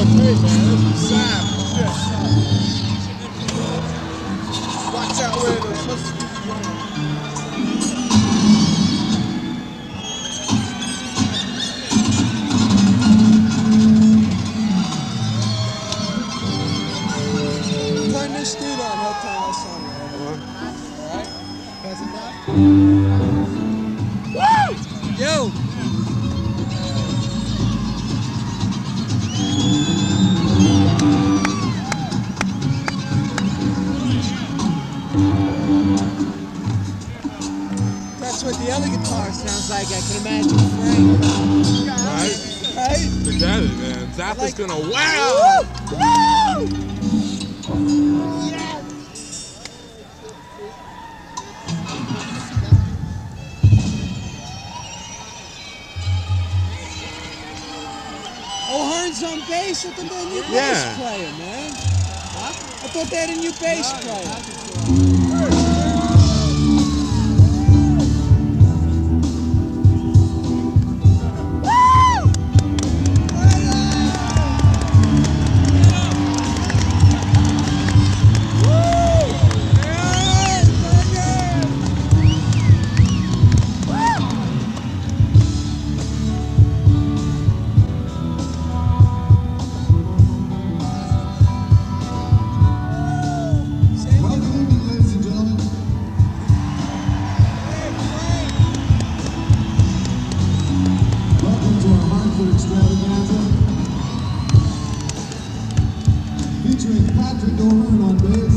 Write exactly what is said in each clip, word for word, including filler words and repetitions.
going great, man. This is sad. Shit. Watch out where the pussy is going. Turn this dude on, he'll turn us on. Alright? Pass it down. Woo! Yo! That's what the other guitar sounds like, I can imagine Frank. Right? Right? Forget it, man. Zappa's Like, gonna wow! Woo! Woo! Yes! Oh, Hearn's on bass? I thought they had a new Yeah. bass player, man. Huh? I thought they had a new bass player. Featuring Patrick O'Hearn on bass,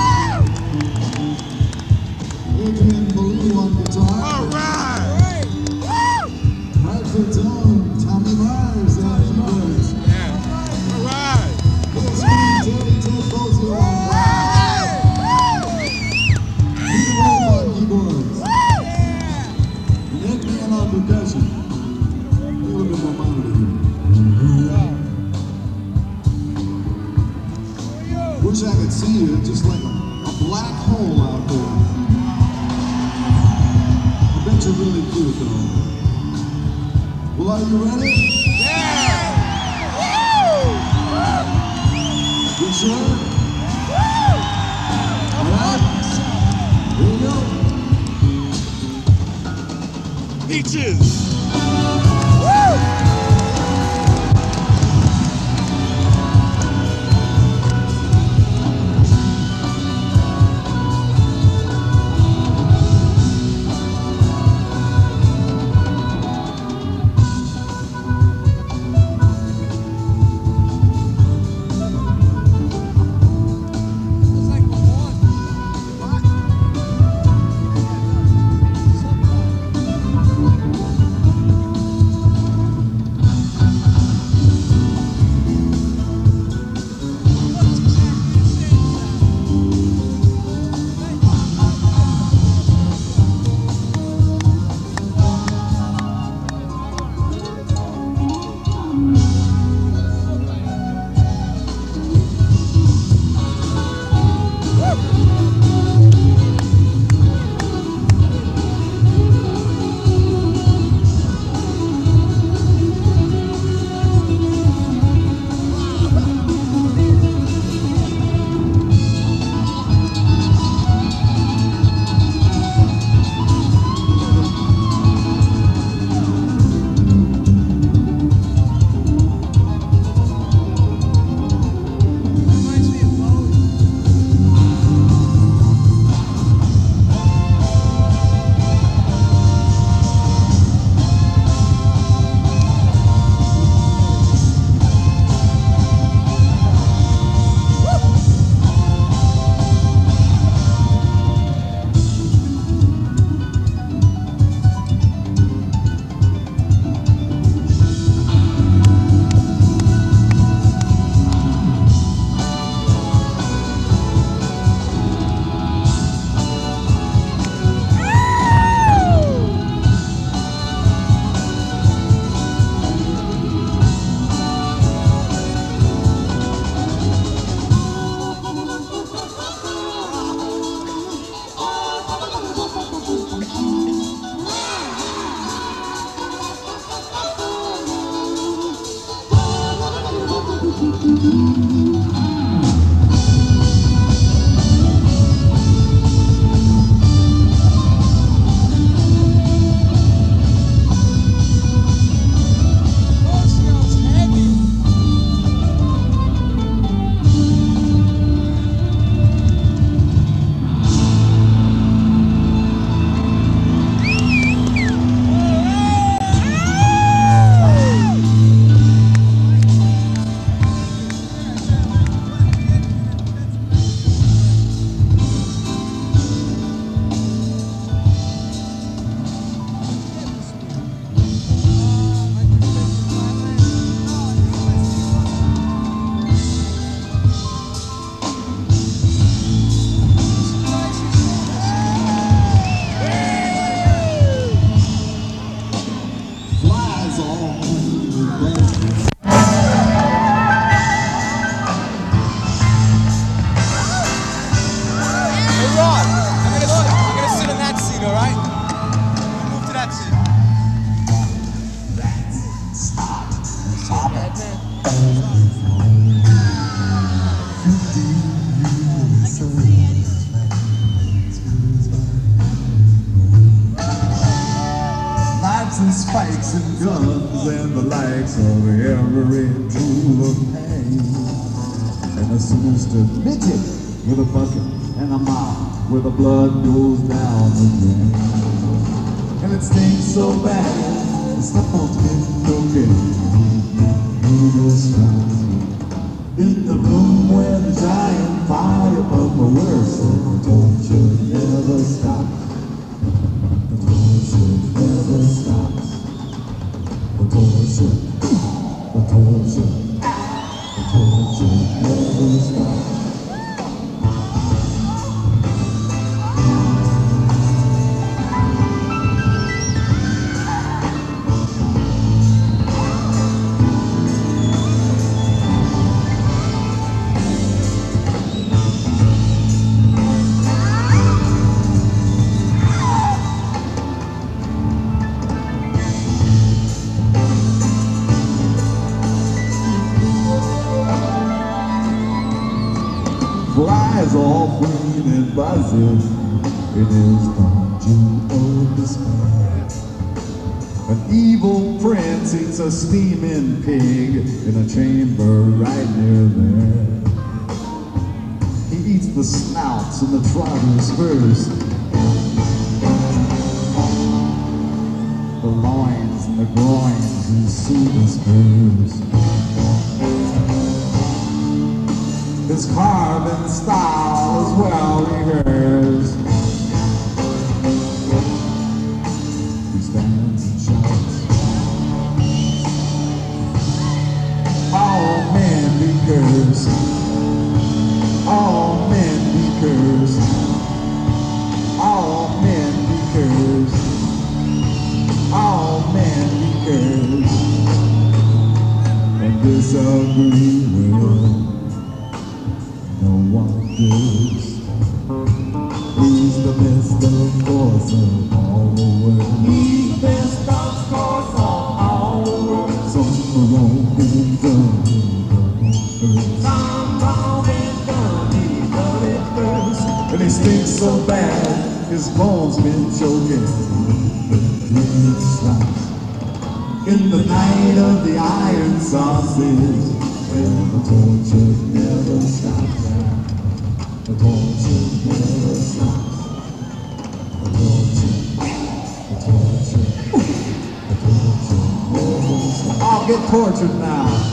Adrian Ballou on guitar, All right! Hartford's own Tommy Myers on keyboards, Yeah. All right! Bill Sweeney, Tony Ted Bozier on bass, Peter Wolf on keyboards, and Ed Man on percussion. A little bit more monitor here. Wish I could see you, just like a, a black hole out there. I bet you're really cute, though. Well, are you ready? Yeah! You sure? All right. Here you go. Peaches! Knives and spikes and guns and the likes of every tool of pain. And a sinister midget with a bucket and a mouth where the blood goes down the drain. And it stings so bad, it's not been broken. In the room where the giant fire of the worst, the torture never stops. The torture never stops. The torture, the torture, the torture never stops. Flies all green and buzzing in his dungeon of despair. An evil prince eats a steaming pig in a chamber right near there. He eats the snouts and the trotters first, the loins and the groins and soothes first. His carving style is well rehearsed. He stands and shouts, all men be cursed, all men be cursed, all men be cursed, all men be cursed, and disagree with no one gives. He's the best of course of all the world. He's the best of course of all the world. Some wrong and done, he done it first. Some wrong and done, he done it first. And he stinks so bad, his bones been choking. The stops in the night of the iron sausage, where the torture never stops. The torture never stops. The torture, the torture, the torture never stops. I'll get tortured now.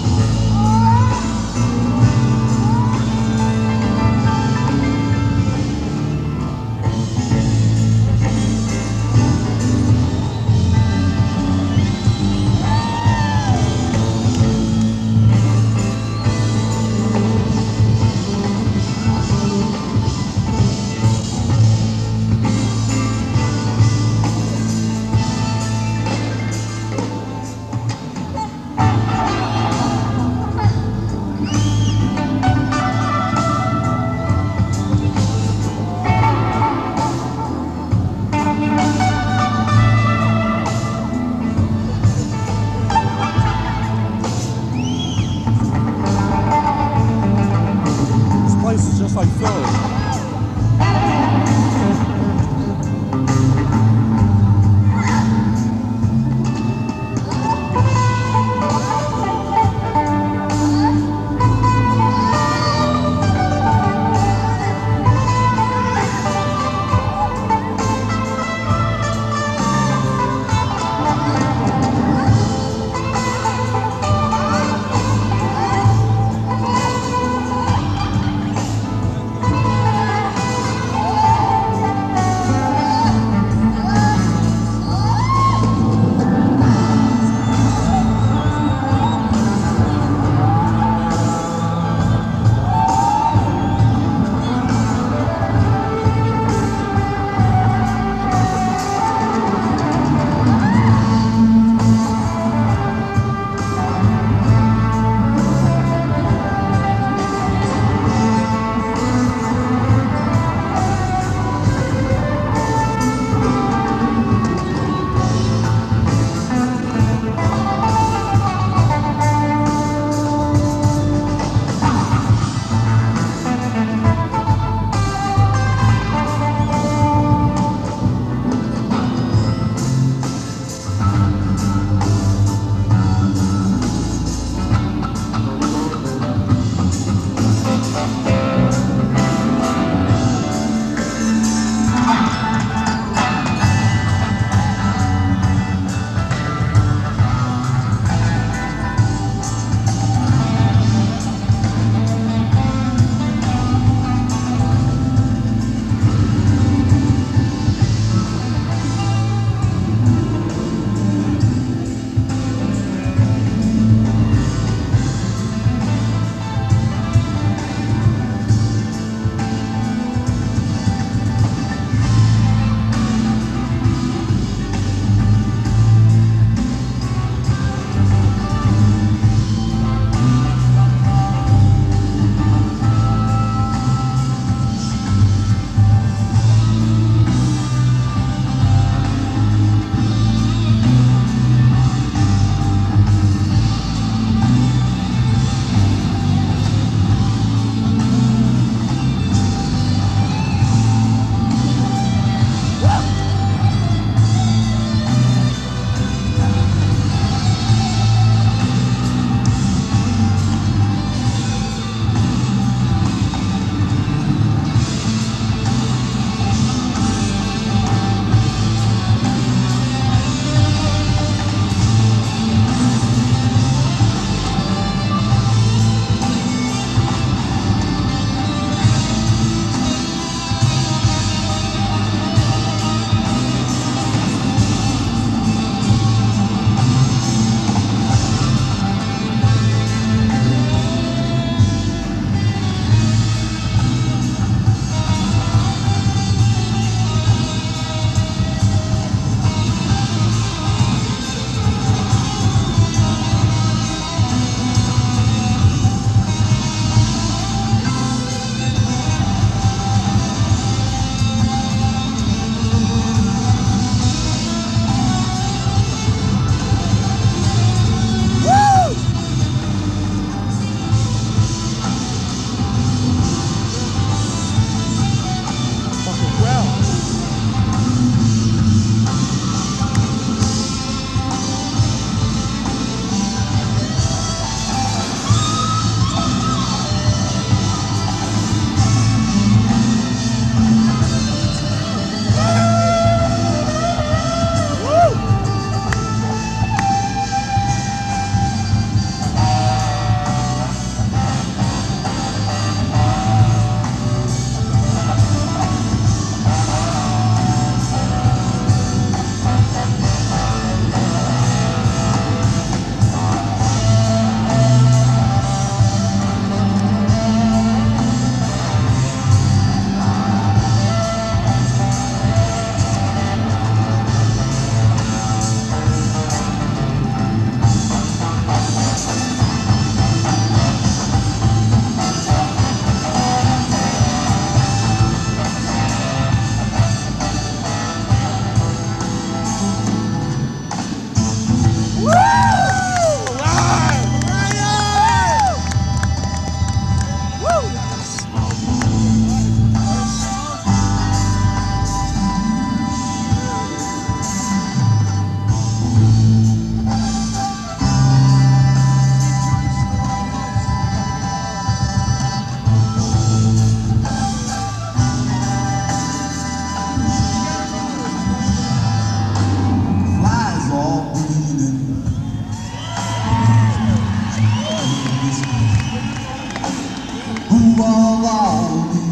It's just like Philly.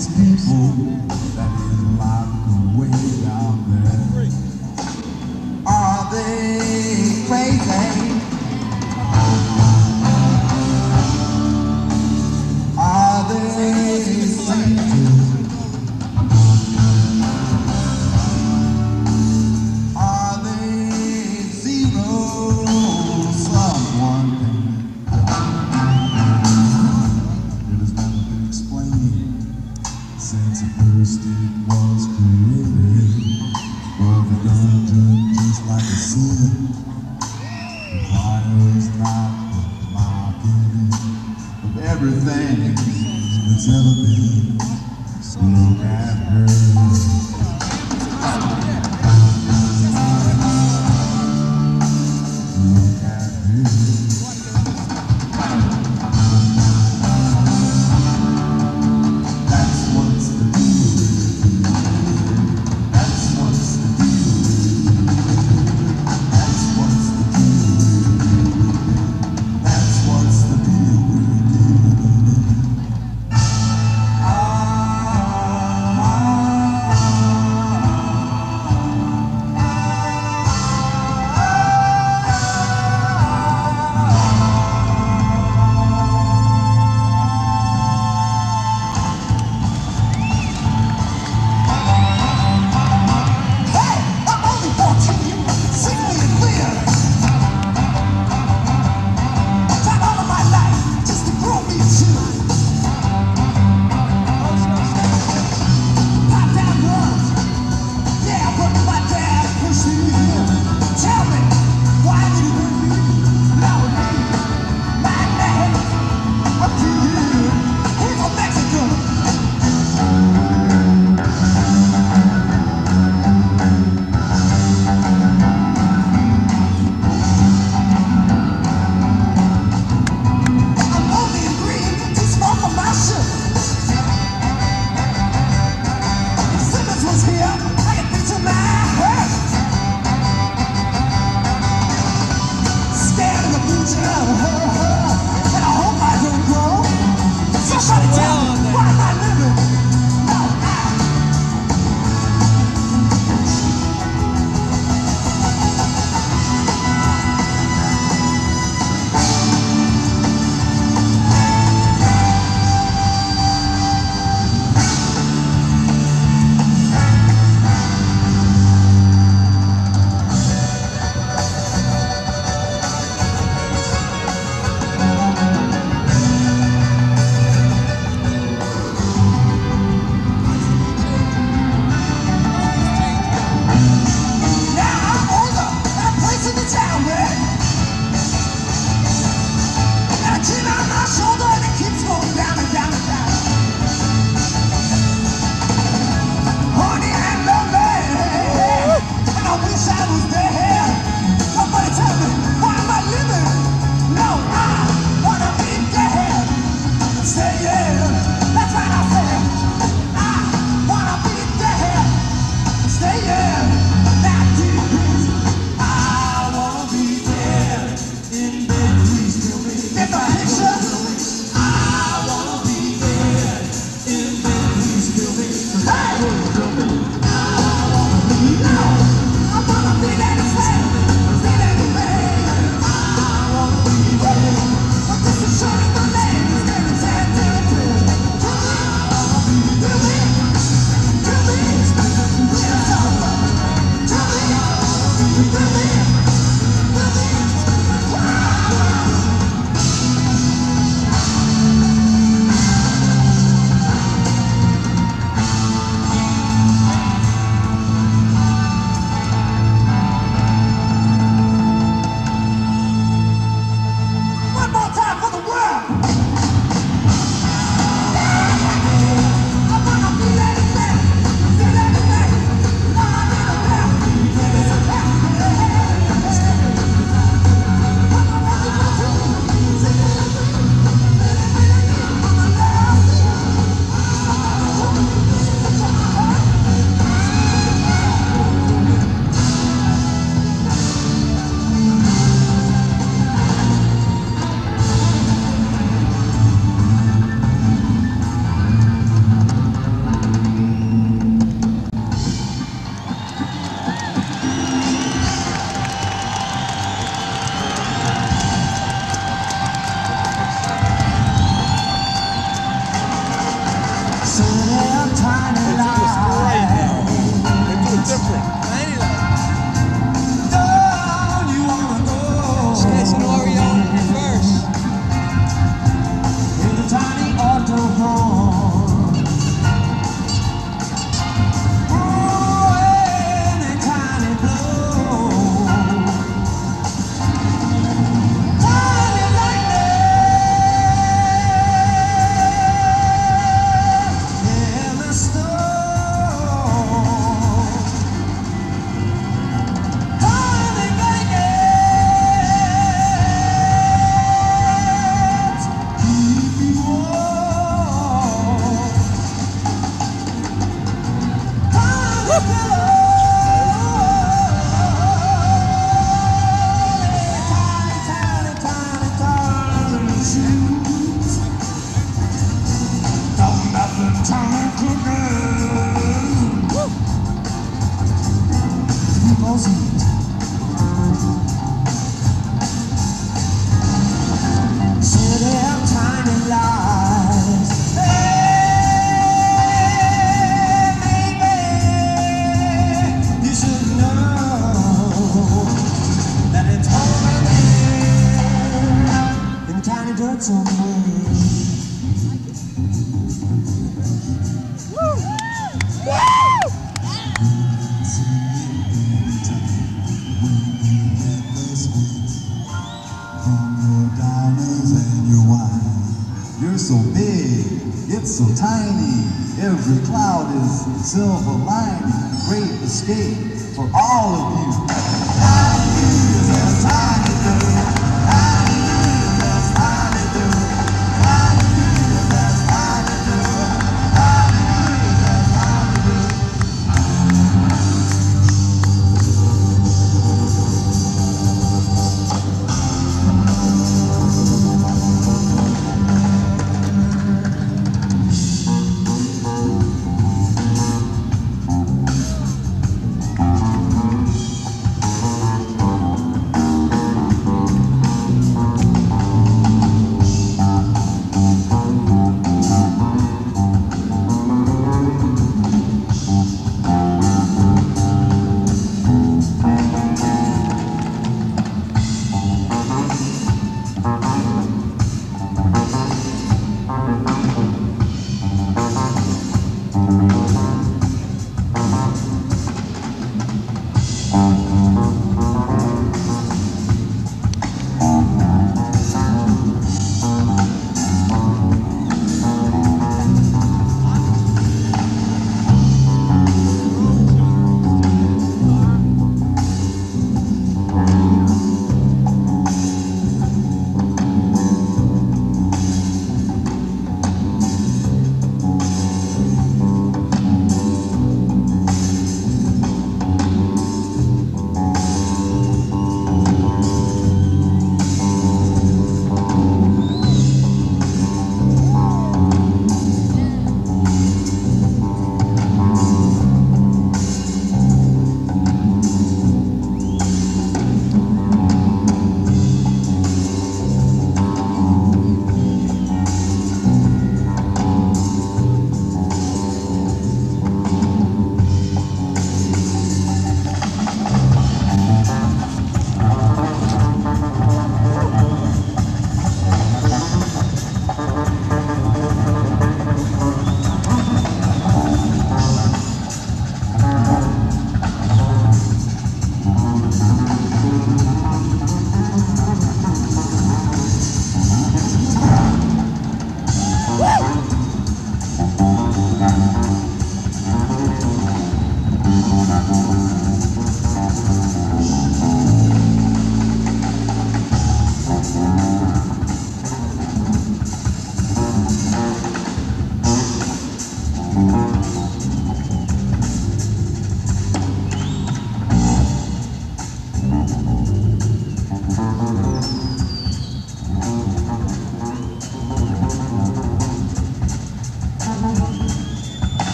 these people that is locked away down there? Are they crazy? Are they sinking? Are they zero someone? It has never been explained since at first it was created. For the dungeon, just like a sin, requires not the marketing of everything that's ever been. Look at her. Look at her. That's what's the deal. That's what's the deal. That's what's the deal. That's what's the deal. Ah, ah, ah. somewhere. You're so big, it's so tiny. Every cloud is silver lining. Great escape for all of you. Tiny is as tiny do. Tiny is as tiny do. Tiny is as tiny do. Tiny is as tiny do.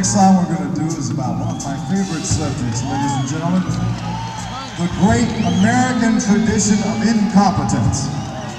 next song we're going to do is about one of my favorite subjects, ladies and gentlemen. The great American tradition of incompetence.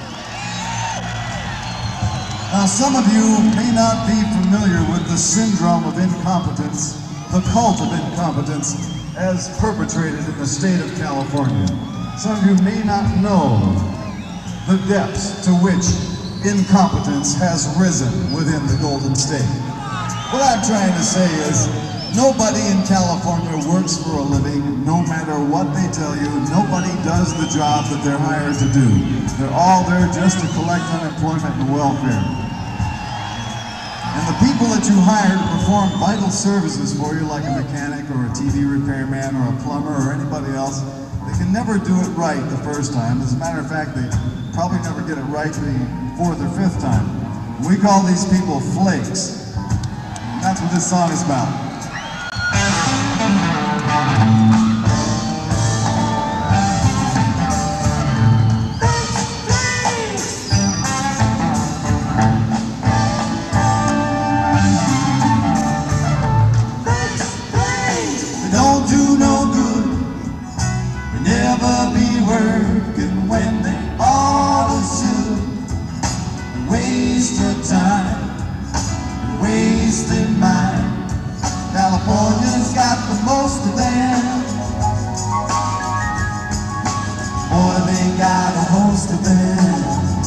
Now, some of you may not be familiar with the syndrome of incompetence, the cult of incompetence, as perpetrated in the state of California. Some of you may not know the depths to which incompetence has risen within the Golden State. What I'm trying to say is, nobody in California works for a living, no matter what they tell you. Nobody does the job that they're hired to do. They're all there just to collect unemployment and welfare. And the people that you hire to perform vital services for you, like a mechanic or a T V repairman or a plumber or anybody else, they can never do it right the first time. As a matter of fact, they probably never get it right the fourth or fifth time. We call these people flakes. And that's what this song is about. California's got the most of them. Boy, they got a host of them.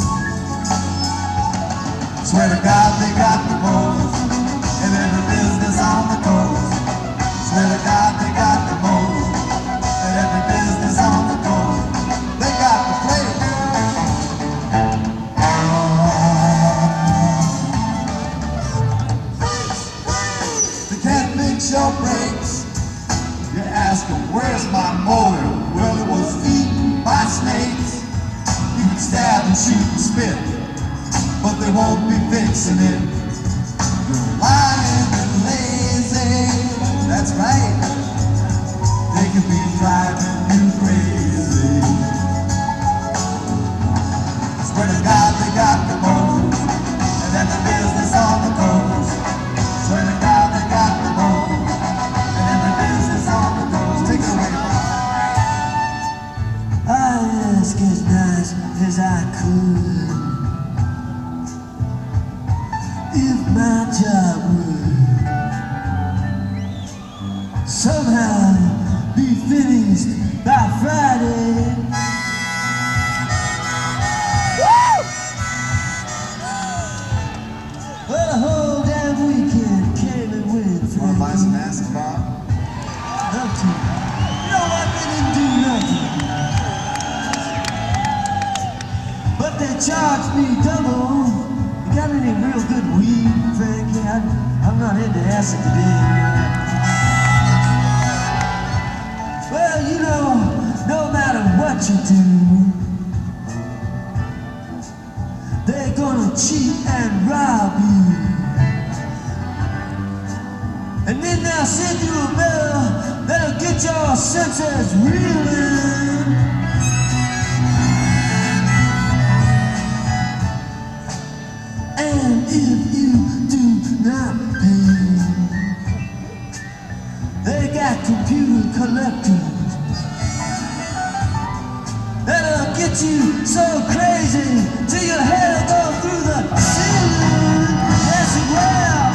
Swear to God, they got the most in every business on the coast. Swear to God, they got the most in every business on the coast. They got the place. Your brakes. You ask them, where's my motor? Well, it was eaten by snakes. You can stab and shoot and spit, but they won't be fixing it. You're lying and lazy. That's right. They could be driving you crazy. Swear to God, they got the most, and then the business on the coast. Swear to God, they got the most. As nice as I could, if my job would somehow be finished by Friday. Woo! Well, the whole damn weekend came and went. Wanna buy some acid, Bob? Love to. You know what? They didn't do nothing. But they charged me double. You got any real good weed, Frankie? I, I'm not into acid today. Well, you know, no matter what you do, they're gonna cheat and rob you. And then they'll send you a bill that'll get your senses reeling. And if you do not pay, they got computer collectors that'll get you so crazy till your head will go through the ceiling. Yes, it will.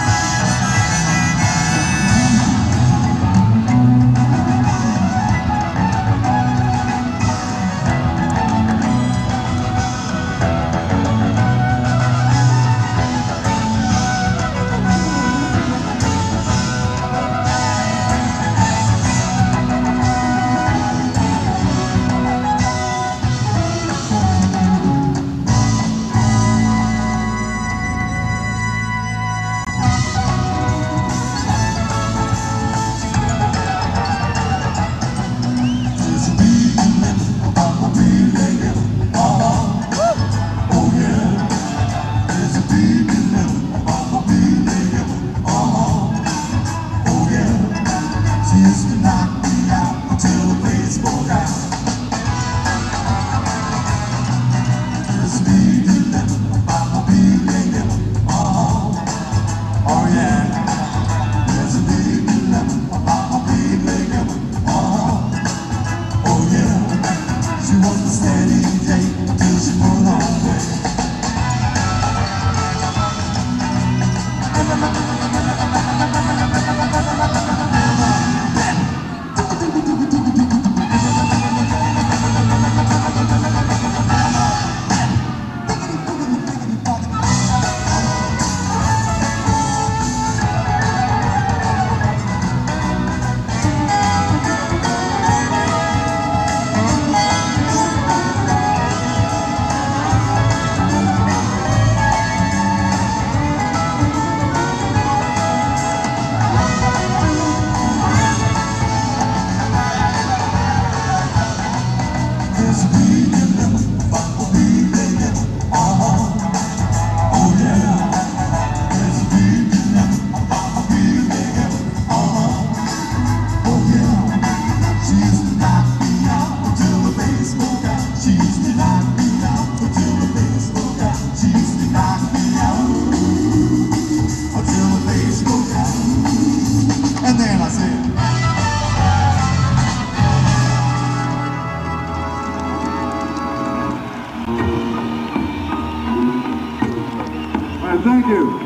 right, thank you.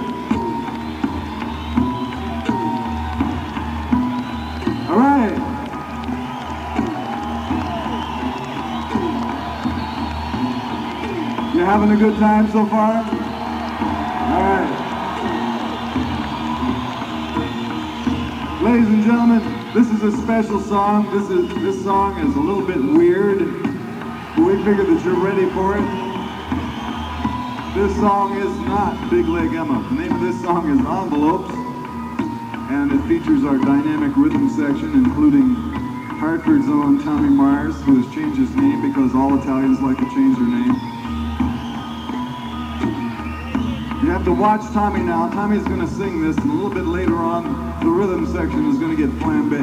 All right. You having a good time so far? All right. Ladies and gentlemen, this is a special song. This is this song is a little bit weird, but we figured that you're ready for it. This song is not Big Leg Emma. The name of this song is Envelopes, and it features our dynamic rhythm section, including Hartford's own Tommy Myers, who has changed his name because all Italians like to change their name. You have to watch Tommy now. Tommy's going to sing this, and a little bit later on, the rhythm section is going to get flambé.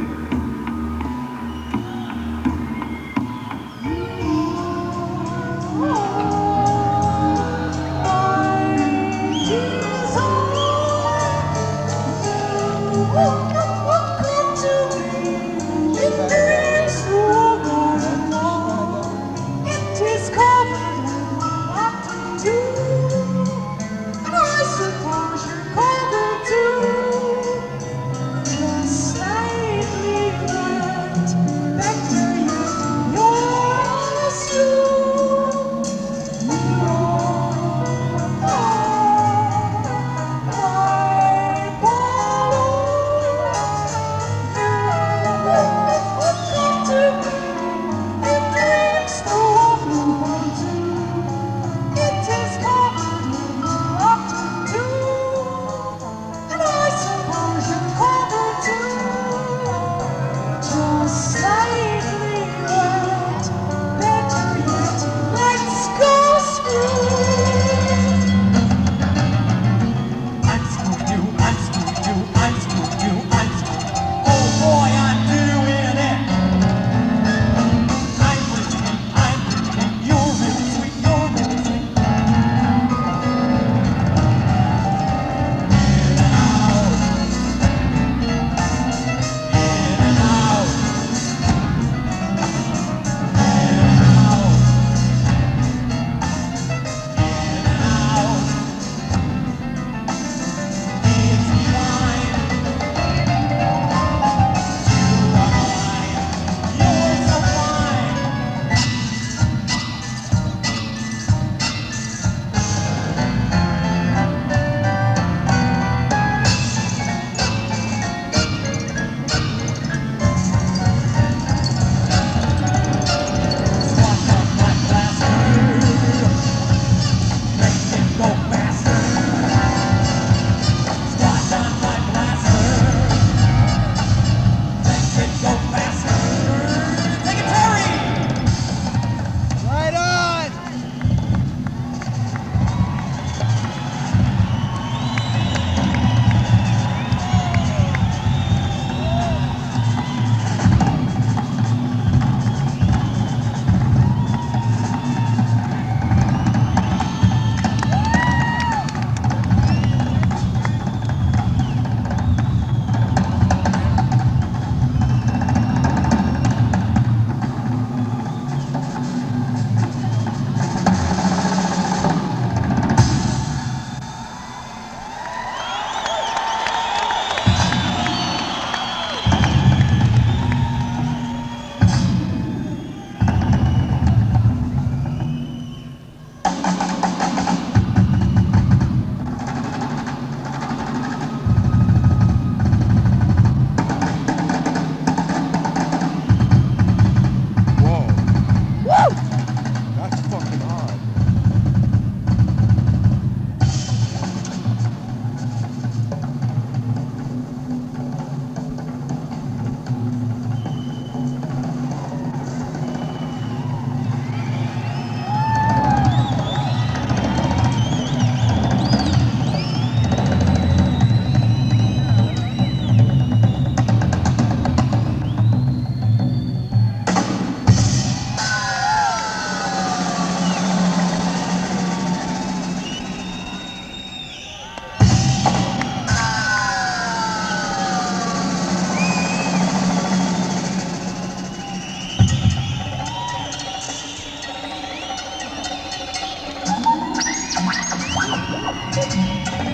Thank you.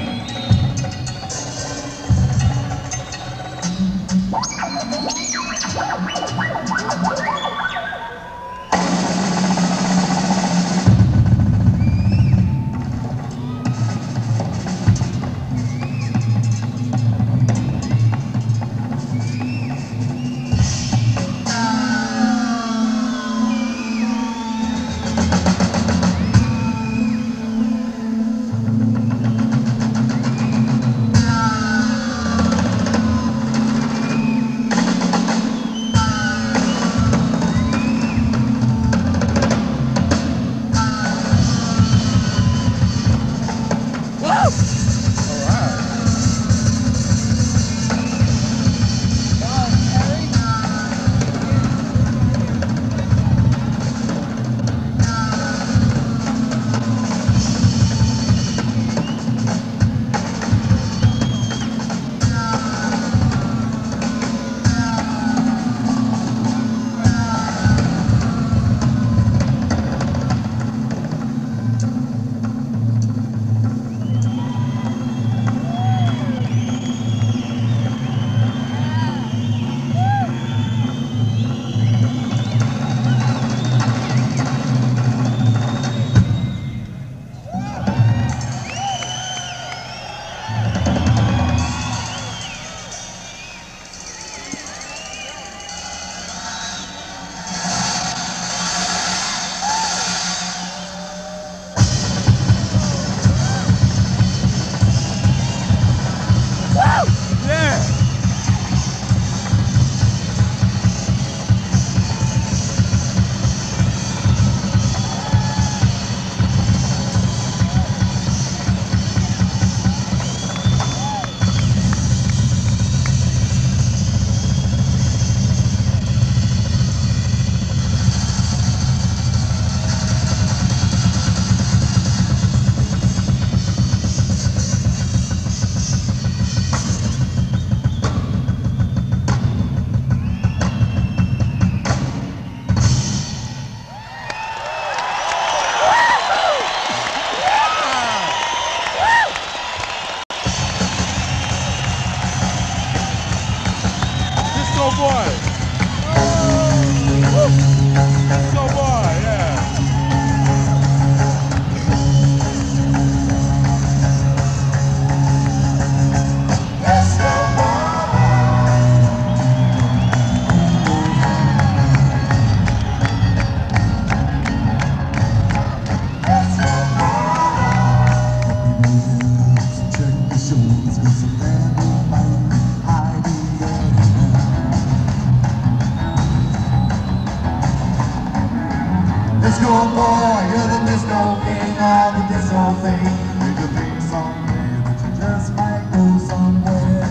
Disco boy, you're the disco king of the disco thing. You could think someday that you just might go somewhere.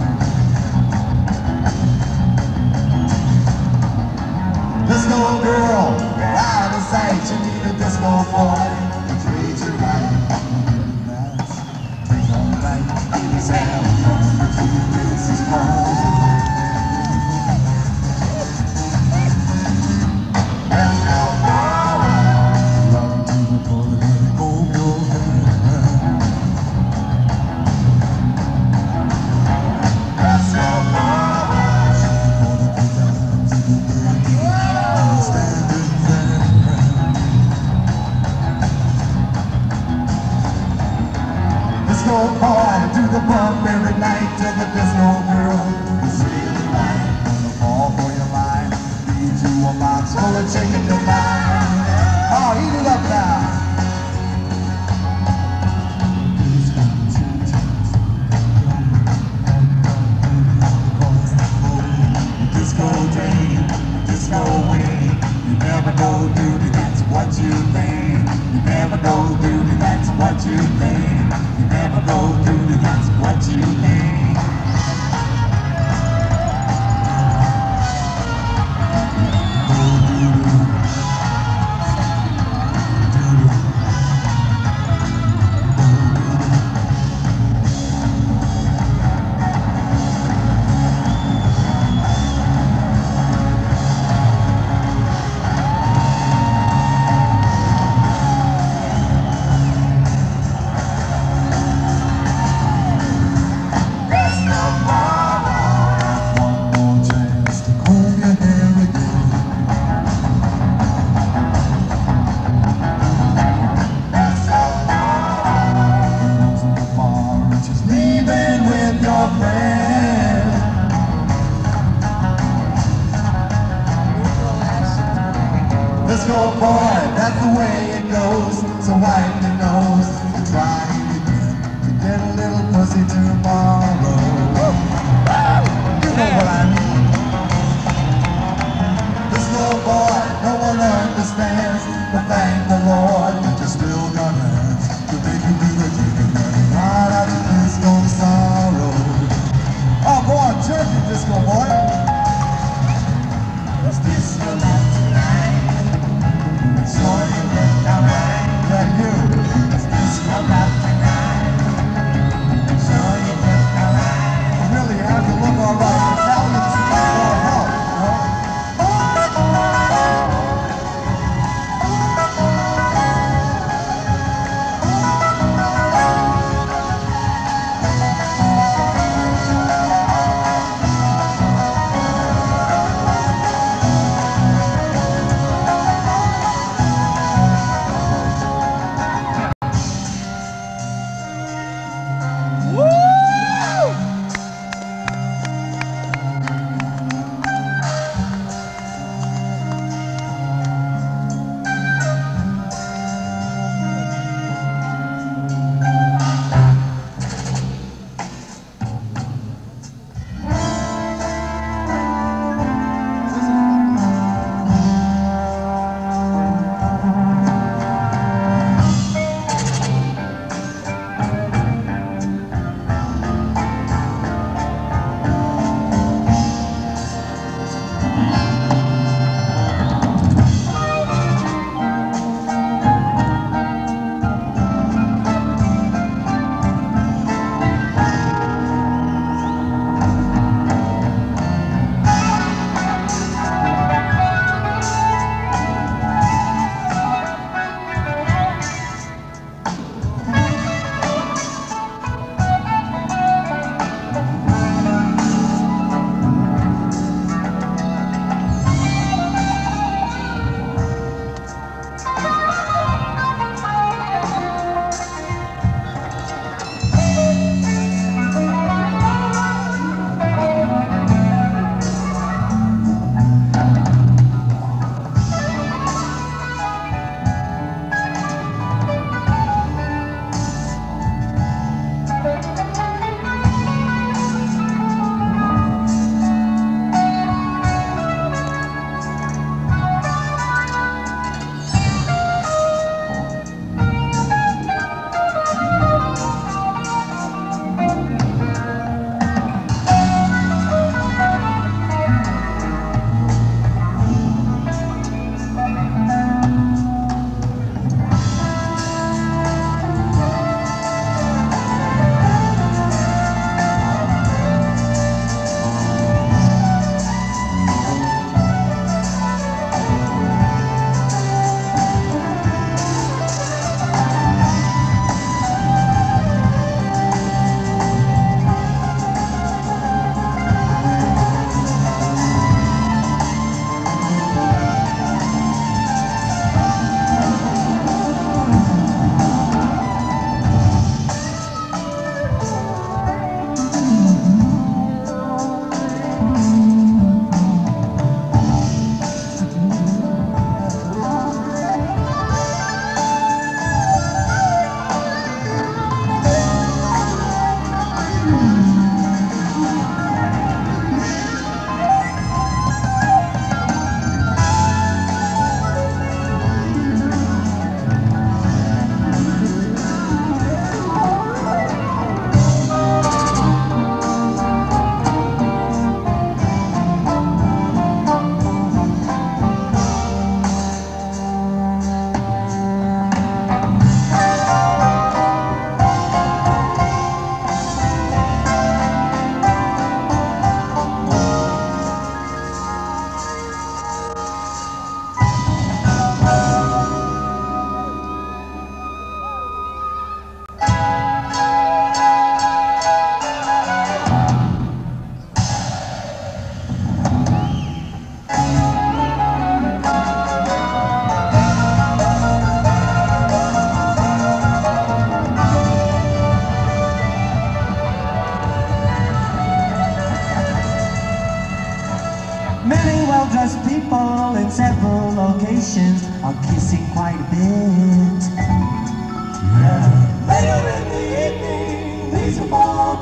Disco girl, out of sight, you need a disco boy to treat you right. That's take all night, it is hell from the two places called. Disco boy, do the bump every night till the disco girl is really right. Gonna fall for your line, lead you a box full of chicken delight. Oh, eat it up now. Disco day, disco way. You never know, dude, that's what you think. You never know, dude, that's what you think. You never go through the that's what you think. Go through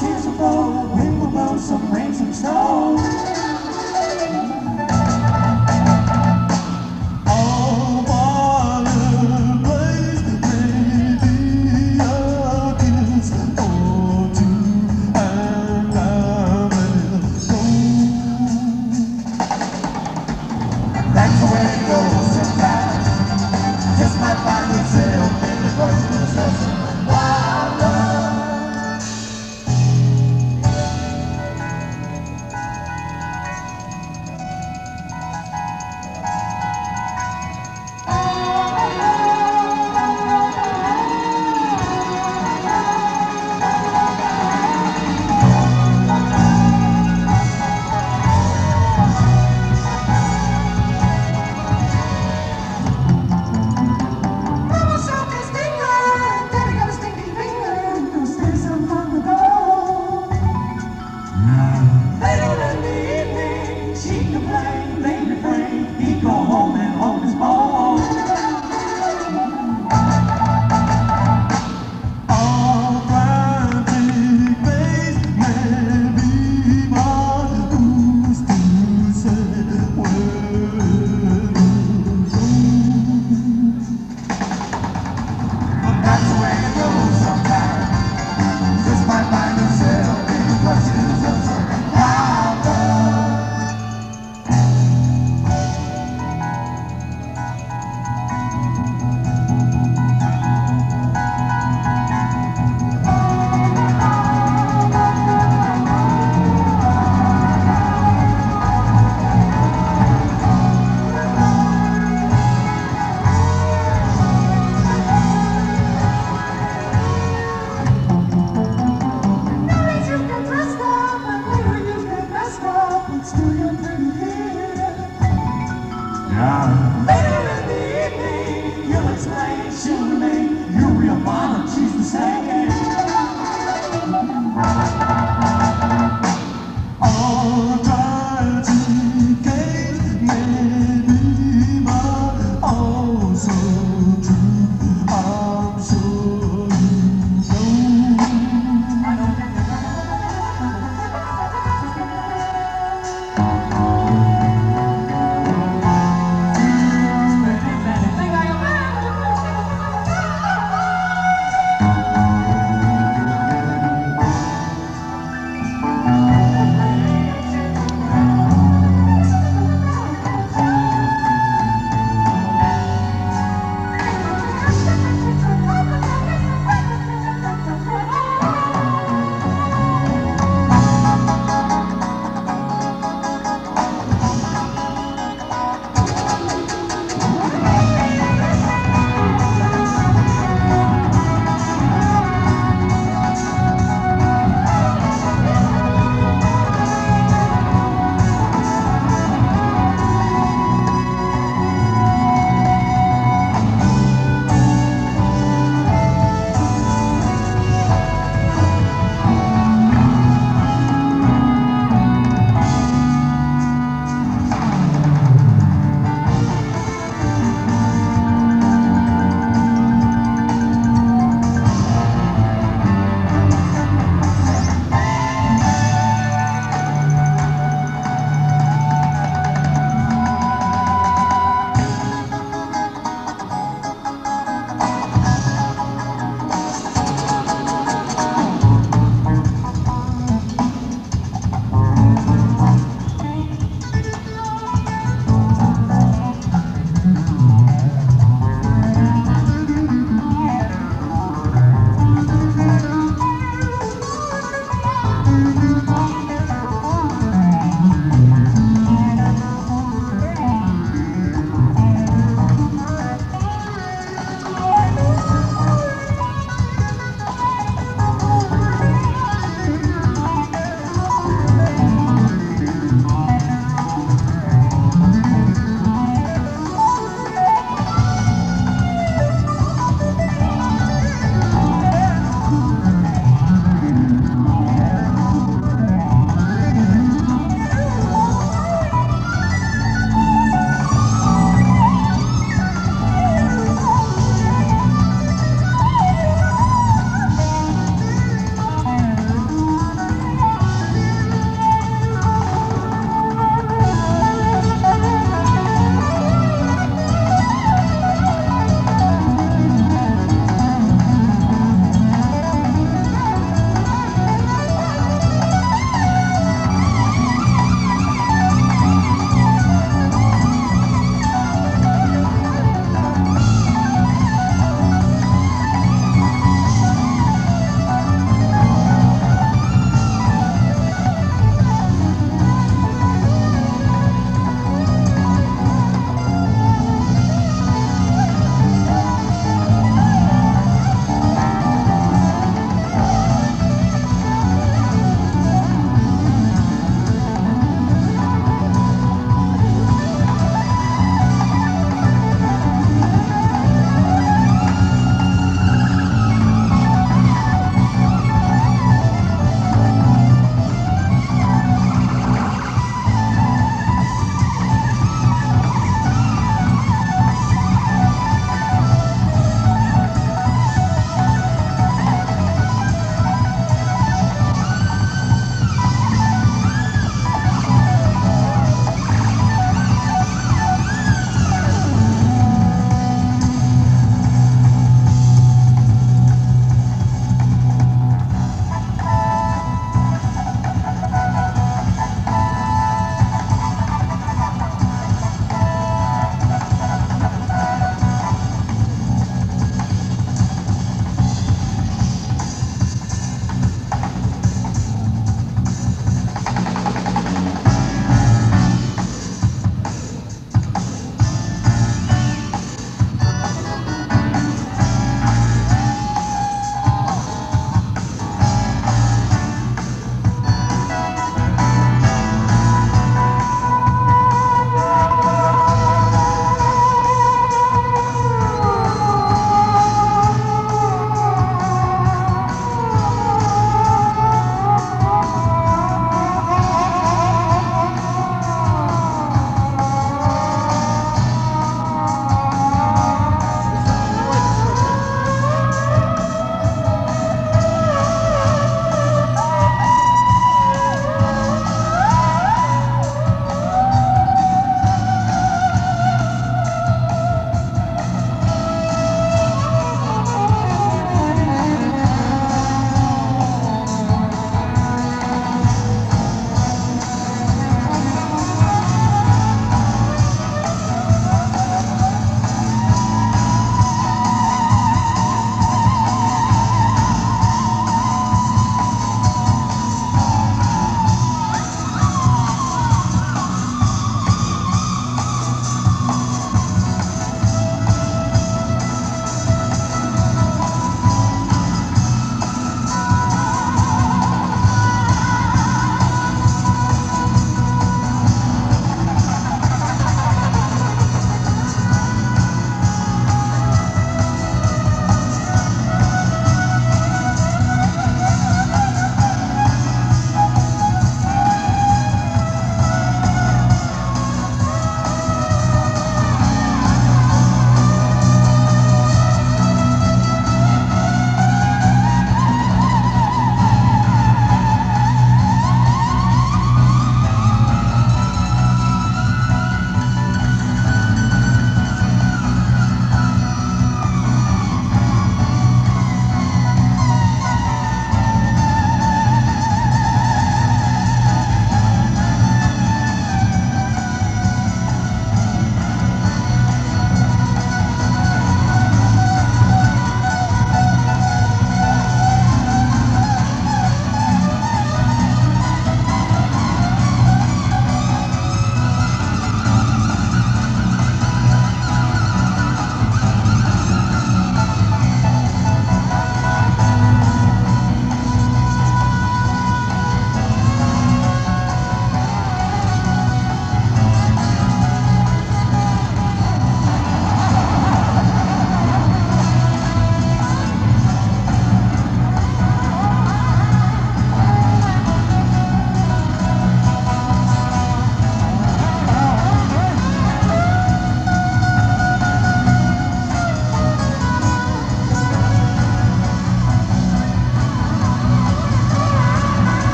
tears will flow, wind will blow, some rain, some snow. All water plays may be a kiss or two, and I will go. That's the way it goes sometimes. Just might find yourself in the first procession of wild love.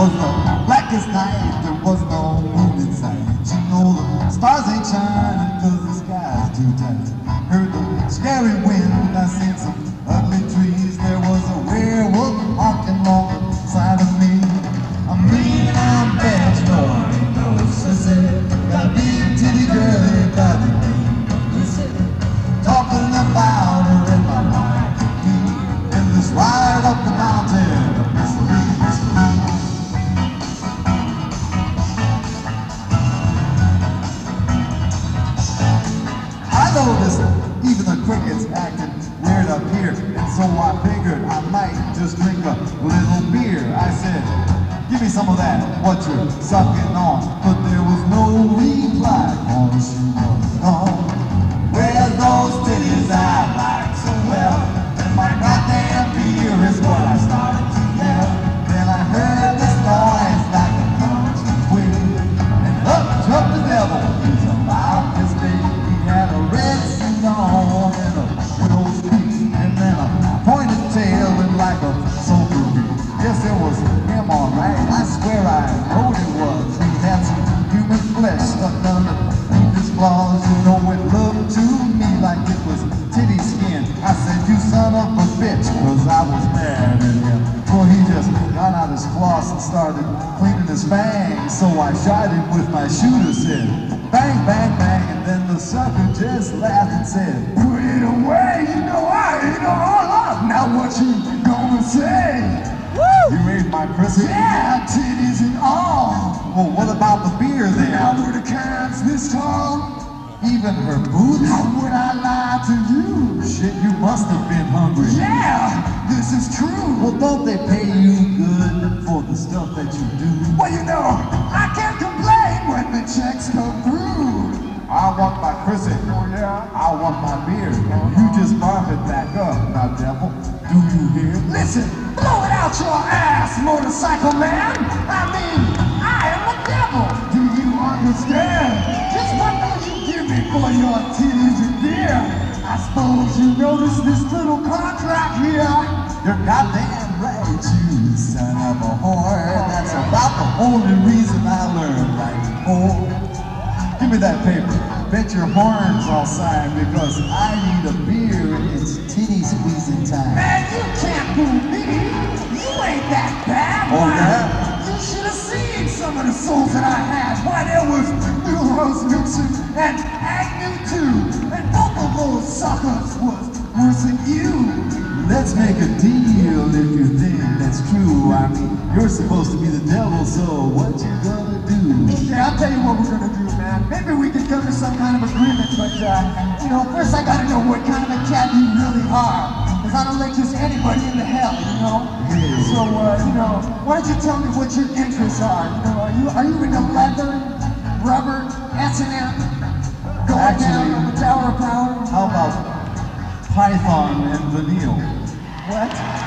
was the blackest night, there was no moon in sight. You know the stars ain't shining cause the sky's too tight. Heard the scary wind, I seen some ugly trees. There was a werewolf honking alongside of me. I'm mean and I'm bad, you know I ain't no sissy. Got a big titty girl ain't got the key. Talking about her in my mind, in this ride up the mountain of mystery, mystery. I noticed even the crickets acting weird up here, and so I figured I might just drink a little beer. I said, give me some of that, what you're sucking on. But there was no reply, cause she was gone. Where's those titties I like so well? And my goddamn beer is what I started to yell. Then I heard this noise like a country wind, and up jumped the devil. He's about this big. He had a red suit on and a widow's peak, and then a pointed tail and like a soldier beak. Yes, it was him alright. I swear I know it was. He had some human flesh stuck underneath his claws. You know it looked to me like it was titty skin. I said, you son of a bitch, cause I was mad at him. Well, he just got out his floss and started cleaning his fangs. So I shot him with my shooter's head. Bang, bang, bang, and then the sucker just laughed and said, put it away, you know I ain't all up. Now what you gonna say? Woo! You made my Chrissy? Yeah, titties and all. Well, what about the beer then? Now were the cans this tall? Even her boots? How would I lie to you? Shit, you must have been hungry. Yeah, this is true. Well, don't they pay you good for the stuff that you do? Well, you know, I can't complain when the checks come through. I want my Chrissy. Oh, yeah? I want my beer. You just barf it back up, now devil. Do you hear? Listen, blow it out your ass, motorcycle man. I mean, I am the devil. Do you understand? Just what will you give me for your titties and beer? I suppose you notice this little contract here. You're goddamn right, you son of a whore. That's about the only reason I learned right before. Give me that paper. Bet your horns I'll sign because I need a beer and it's titty squeezing time. Man, you can't fool me. You ain't that bad. Oh, yeah? You should have seen some of the souls that I had. Why, there was Milrose Nixon and Agnew too. And both of those suckers was worse than you. Let's make a deal if you think that's true. I mean, you're supposed to be the devil, so what you gonna do? Yeah, I'll tell you what we're gonna do, man. Maybe we can come to some kind of agreement, but, uh, you know, first I gotta know what kind of a cat you really are. Because I don't let just anybody into hell, you know? Yeah. So, uh, you know, why don't you tell me what your interests are? You know, are you, are you into leather, rubber, S and M? Going Actually, down on the Tower of Power? How about Python and Vanille? What?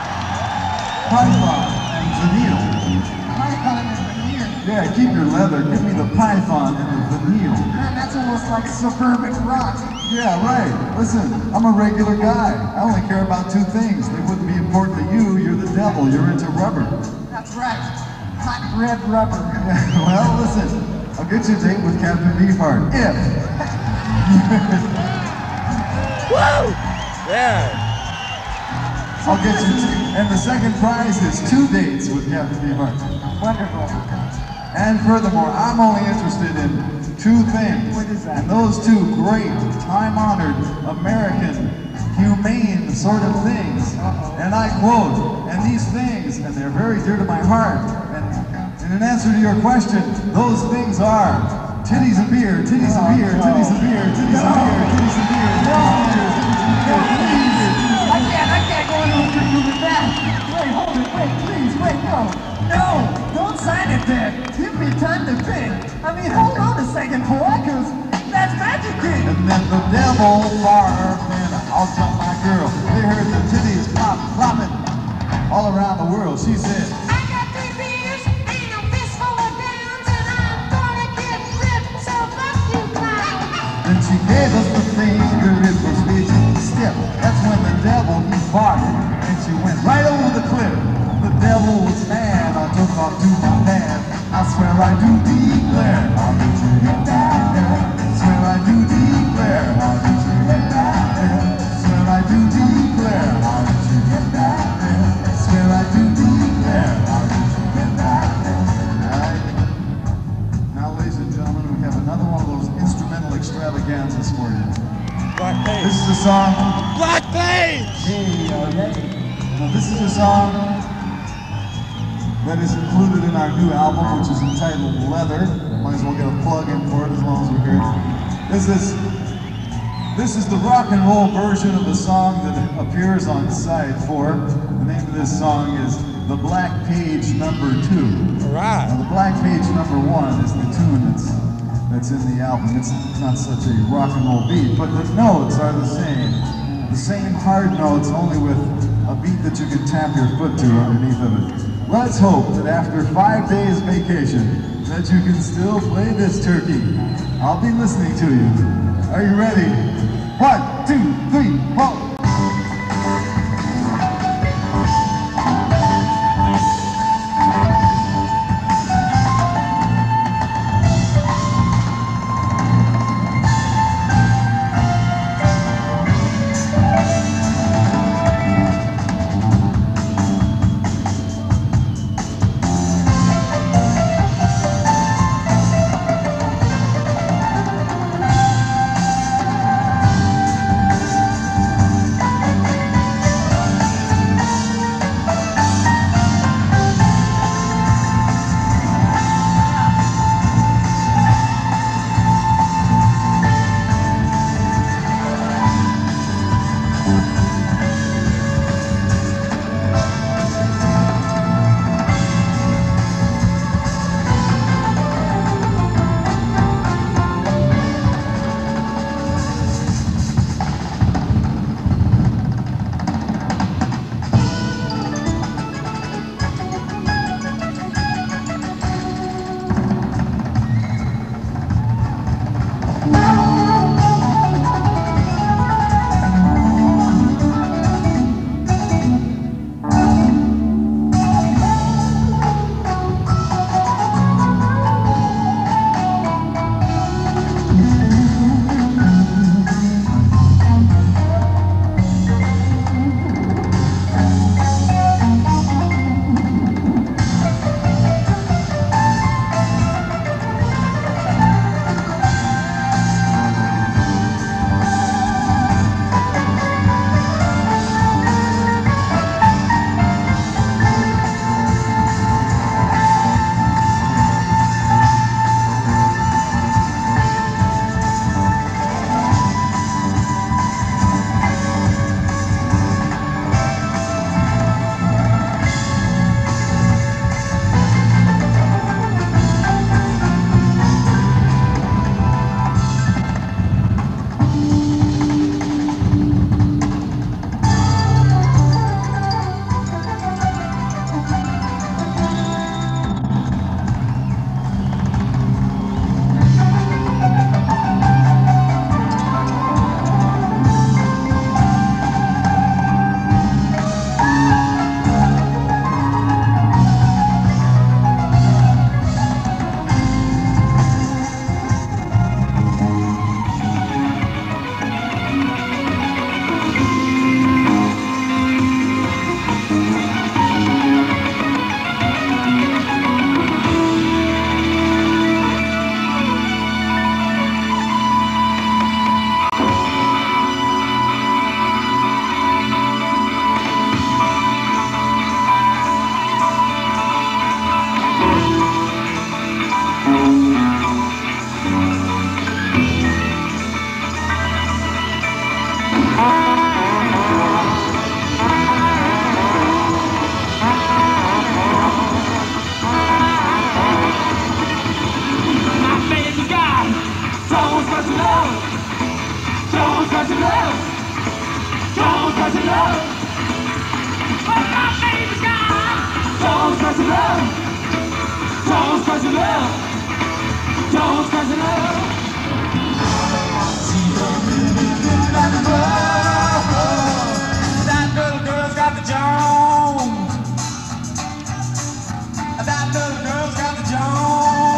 Python and Vanille. Python and Vanille? Yeah, keep your leather. Give me the Python and the Vanille. Man, that's almost like suburban rock. Yeah, right. Listen, I'm a regular guy. I only care about two things. They wouldn't be important to you. You're the devil. You're into rubber. That's right. Hot red rubber. Well, listen. I'll get you a date with Captain Beefheart. If. Woo! Yeah. I'll get you two. And the second prize is two dates with Captain Beefheart. Wonderful. And furthermore, I'm only interested in two things. What is that? And those two great, time-honored, American, humane sort of things. Uh-oh. And I quote, and these things, and they're very dear to my heart, and, and in answer to your question, those things are titties and beer, titties and beer, titties and beer, titties and beer, titties and beer, titties and beer, titties and beer. I can't, I can't go into a agreement with that. Wait, hold it, wait, please, wait, no. No, don't sign it then. Give me time to think. I mean, hold on a second, boy, because that's Magic King. And then the devil barked and out jumped my girl. They heard the titties pop, plopping all around the world. She said, I got three beers and a fistful of downs, and I'm gonna get ripped, so fuck you, clown. Then she gave us the finger, it was reaching stiff. That's when the devil, he barked, and she went right over the cliff. The devil was mad, I took off to my swear I do declare, I'll meet you in that there. Swear I do declare, I'll meet you in that there. Swear I do declare, I'll meet you in that there. Swear I do declare, I'll meet you in that there. Alright. Now, ladies and gentlemen, we have another one of those instrumental extravaganzas for you. Black Page. This is the song. Black Page! Hey, alright. Now, this is a song that is included in our new album, which is entitled Leather. Might as well get a plug in for it as long as we're here. This is this is the rock and roll version of the song that appears on side four. The name of this song is The Black Page Number Two. Alright. Now, the Black Page Number One is the tune that's that's in the album. It's not such a rock and roll beat, but the notes are the same. The same hard notes, only with a beat that you can tap your foot to underneath of it. Let's hope that after five days vacation, that you can still play this turkey. I'll be listening to you. Are you ready? One, two, three, four. That little girl's got the Jones.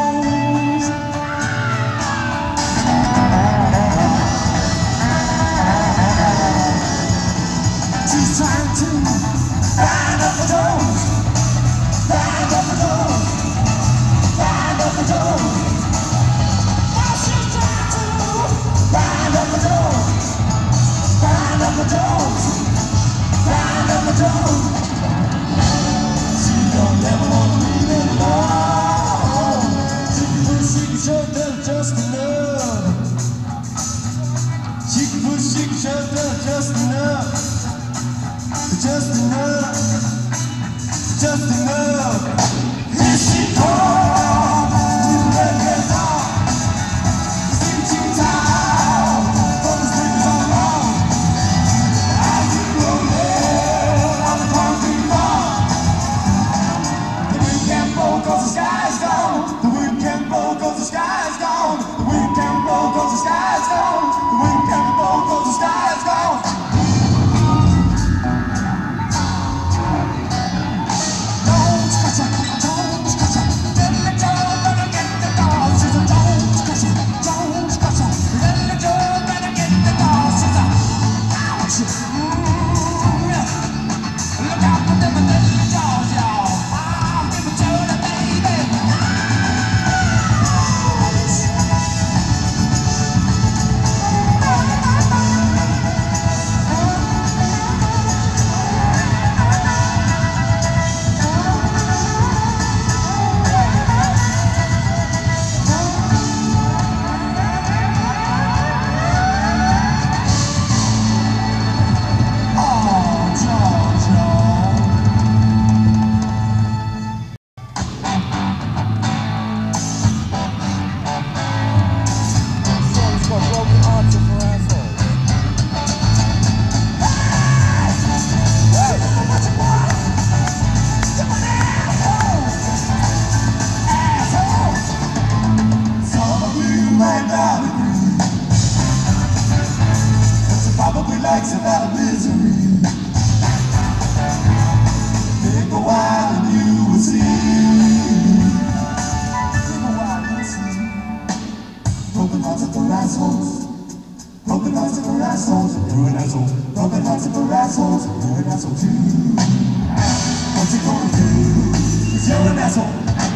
asshole.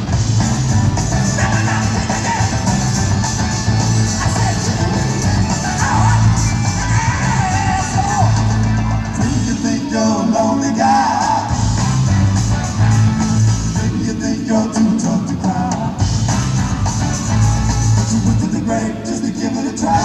Just to give it a try.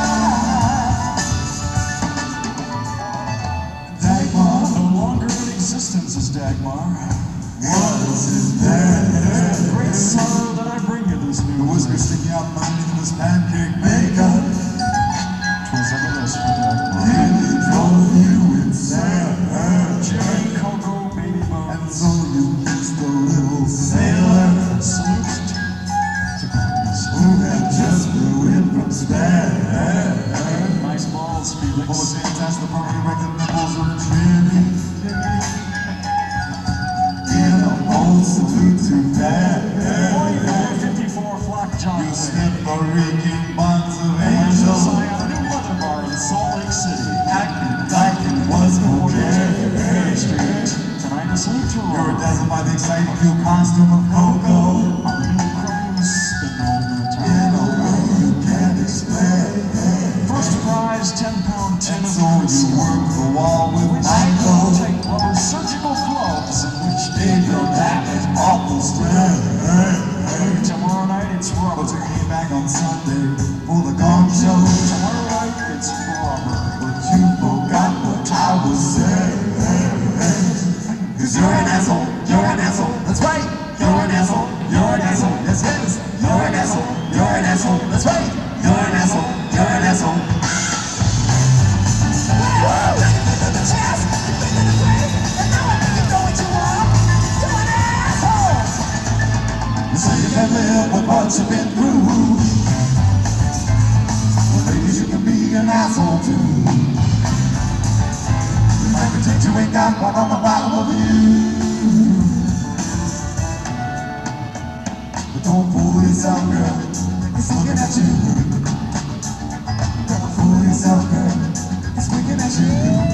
Dagmar, no longer in existence is Dagmar. What is his bad? Great sorrow that I bring you this new whisker sticking out underneath this pancake makeup. Twas ever thus for Dagmar. Really drove you insane. Jimmy, Coco, baby bone. And so you kissed the little sailor. Salute to Congress, who had just flew in from Spain. Nice balls, Felix. Full of fantastic, the perfect erected nipples of Trinity. In a multitude too bad. forty-four fifty-four flock John. You sniff the reeking buns of angels. I am a new mother bar in Salt Lake City. Acting like it was okay. Street. Tonight a salute to Roy. You're dazzled by the exciting new costume of Coco. First prize, ten pound tin. So you work the wall with Michael. Take rubber surgical gloves in which did your damage awful strength. Tomorrow night it's rubber. But you came back on Sunday for the gong show. Tomorrow night it's rubber. But you forgot what I was saying. Cause you're an asshole, you're an asshole. That's right. You're an asshole, you're an asshole. Yes, yes. You're an asshole, you're an asshole. That's right. You're an asshole, you're an asshole. You say you can live with what you've been through. Well, ladies, you can be an asshole too. You might pretend you ain't got one on the bottom of you. But don't fool yourself, girl. It's looking at you. Don't fool yourself, girl. It's looking at you.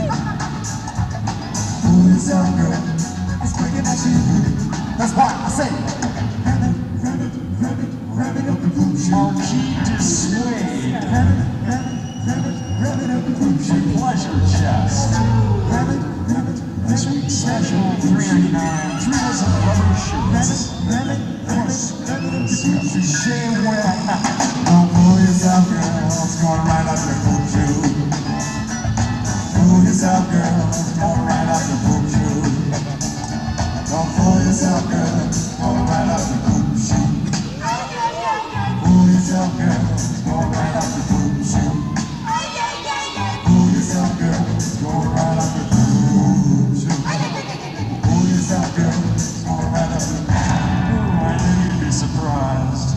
Fool yourself, girl. It's looking at you. That's why I say, rabbit, rabbit, rabbit, rabbit up the food shoe. Marquis de Suede. Rabbit, rabbit, rabbit, rabbit up the food shoe. Pleasure chest. Rabbit, rabbit, this week's special three ninety-nine. Three dozen rubber shoes. Rabbit, rabbit, rabbit up the food shoe. Shame where don't fool yourself, girl. It's going right up your poop shoe. Fool yourself, girl. It's going right up your poop shoe. Don't fool yourself, girl. It's going right up your poop shoe. Fool yourself, girl. It's going right up your poop shoe. Fool yourself, girl. It's going right up your poop shoe. Fool yourself, girl. It's going right up your poop shoe. I knew you'd be surprised.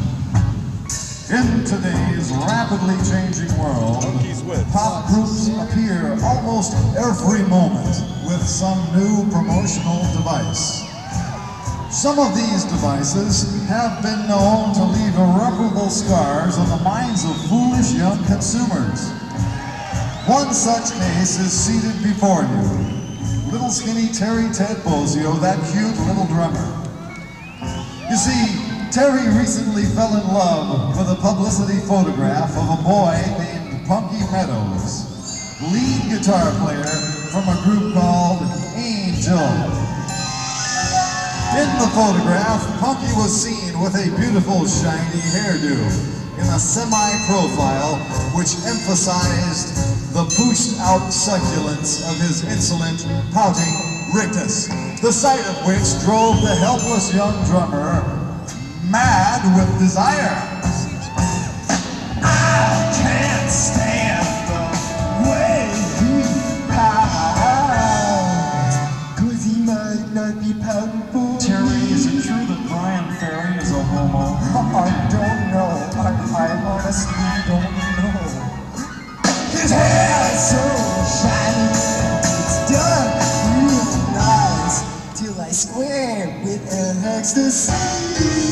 In today's rapidly changing world, pop groups appear almost every moment with some new promotional device. Some of these devices have been known to leave irreparable scars on the minds of foolish young consumers. One such case is seated before you. Little skinny Terry Ted Bozzio, that cute little drummer. You see, Terry recently fell in love with a publicity photograph of a boy named Punky Meadows, lead guitar player from a group called Angel. In the photograph, Punky was seen with a beautiful shiny hairdo in a semi-profile which emphasized the pushed-out succulence of his insolent, pouting rictus, the sight of which drove the helpless young drummer mad with desire. I can't stand the way he pouts, 'cause he might not be pouting for Terry, is it true that Brian Ferry is a homo? I don't know. I, I honestly don't know. His hair is so shiny, it's done real nice, till I swear with an ecstasy.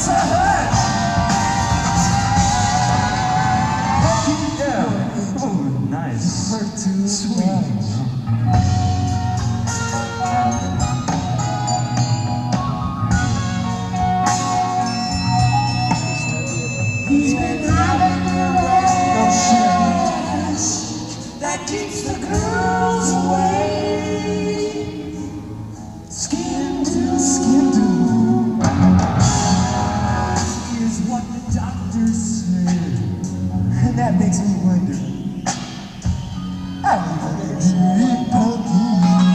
what's a hurt? Yeah. Oh, nice. Hurt too Sweet. much. He's been having the rush that keeps the girls away. Skin to Skin to is what the doctors say. and that makes me wonder. I need Punky.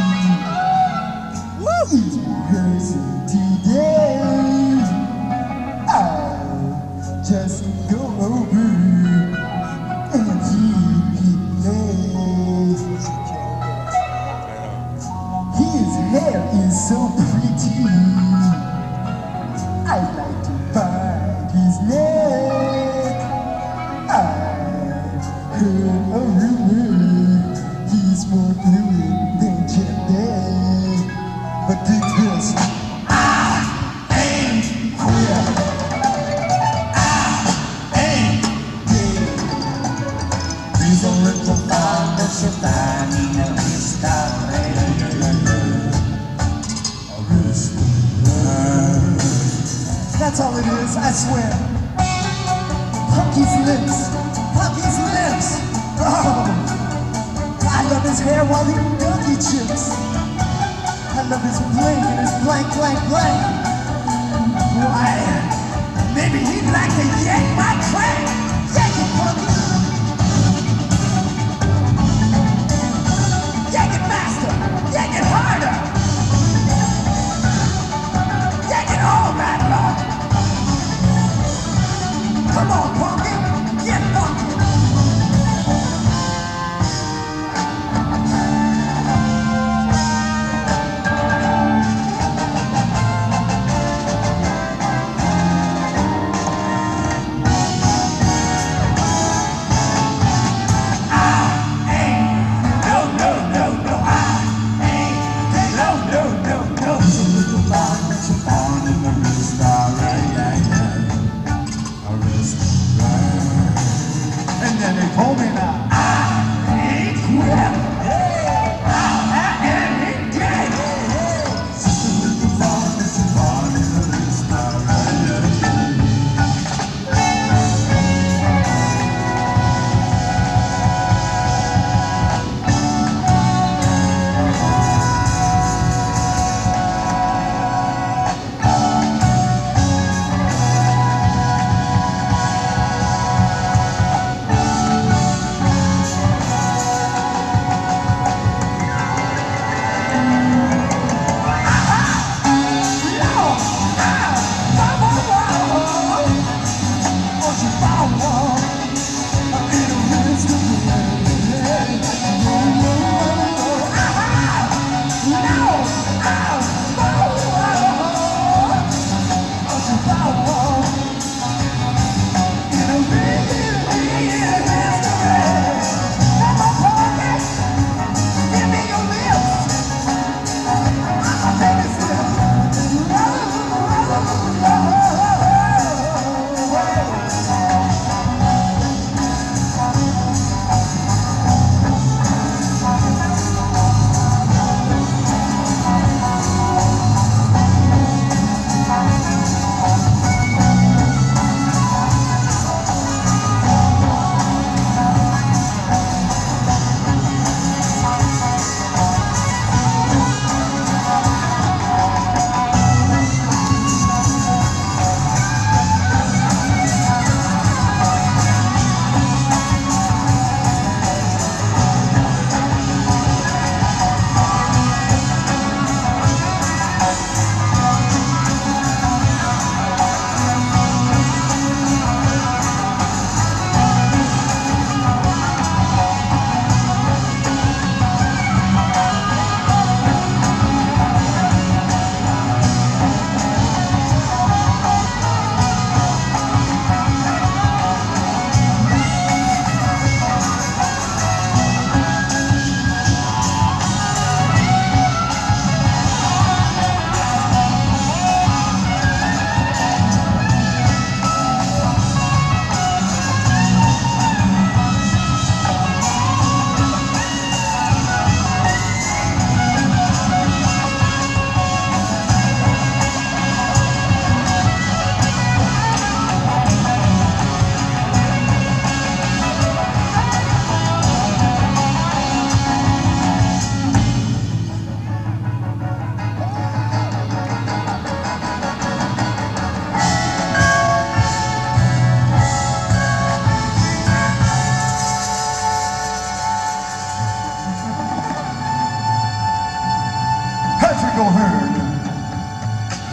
Woo! He's rehearsing today. I just go over and he plays. His hair is so pretty. I'd like to bite his neck. I heard a rumor he's more fluid than Jeff Beck. But dig this, I ain't queer. I ain't gay. He's a little fond of Shivani and his style. That's all it is, I swear. Punky's lips, Punky's lips. Oh, I love his hair while eating donkey chips. I love his bling and his blank, blank, blank. Why, maybe he'd like to yank my crank. Yank it, Punky. Yank it faster. Yank it harder. Yank it all night long. Come on, Punky, get funky.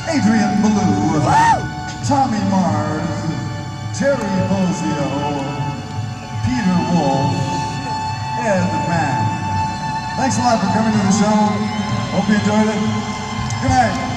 Adrian Ballou, Tommy Mars, Terry Bozio, Peter Wolf, Ed Mann. Thanks a lot for coming to the show. Hope you enjoyed it. Good night.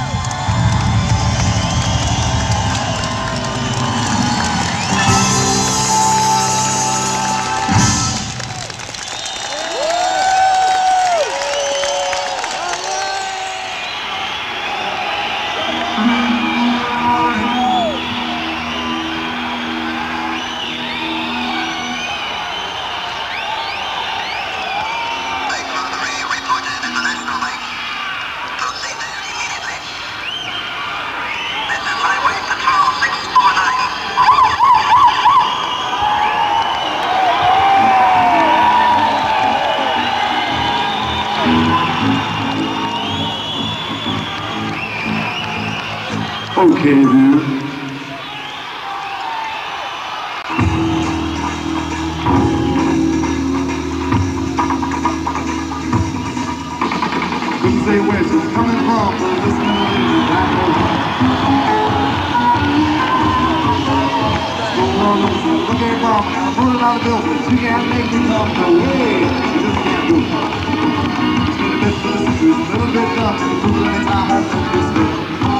Okay, dude. Couldn't say where she's coming from, but this melody I know. So long as you look at mom, I'm pulling out the building. She can't make me come the way. She just can't do it. She's a bit to listen to, a little bit dumb, and it's a little bit time I've been this way.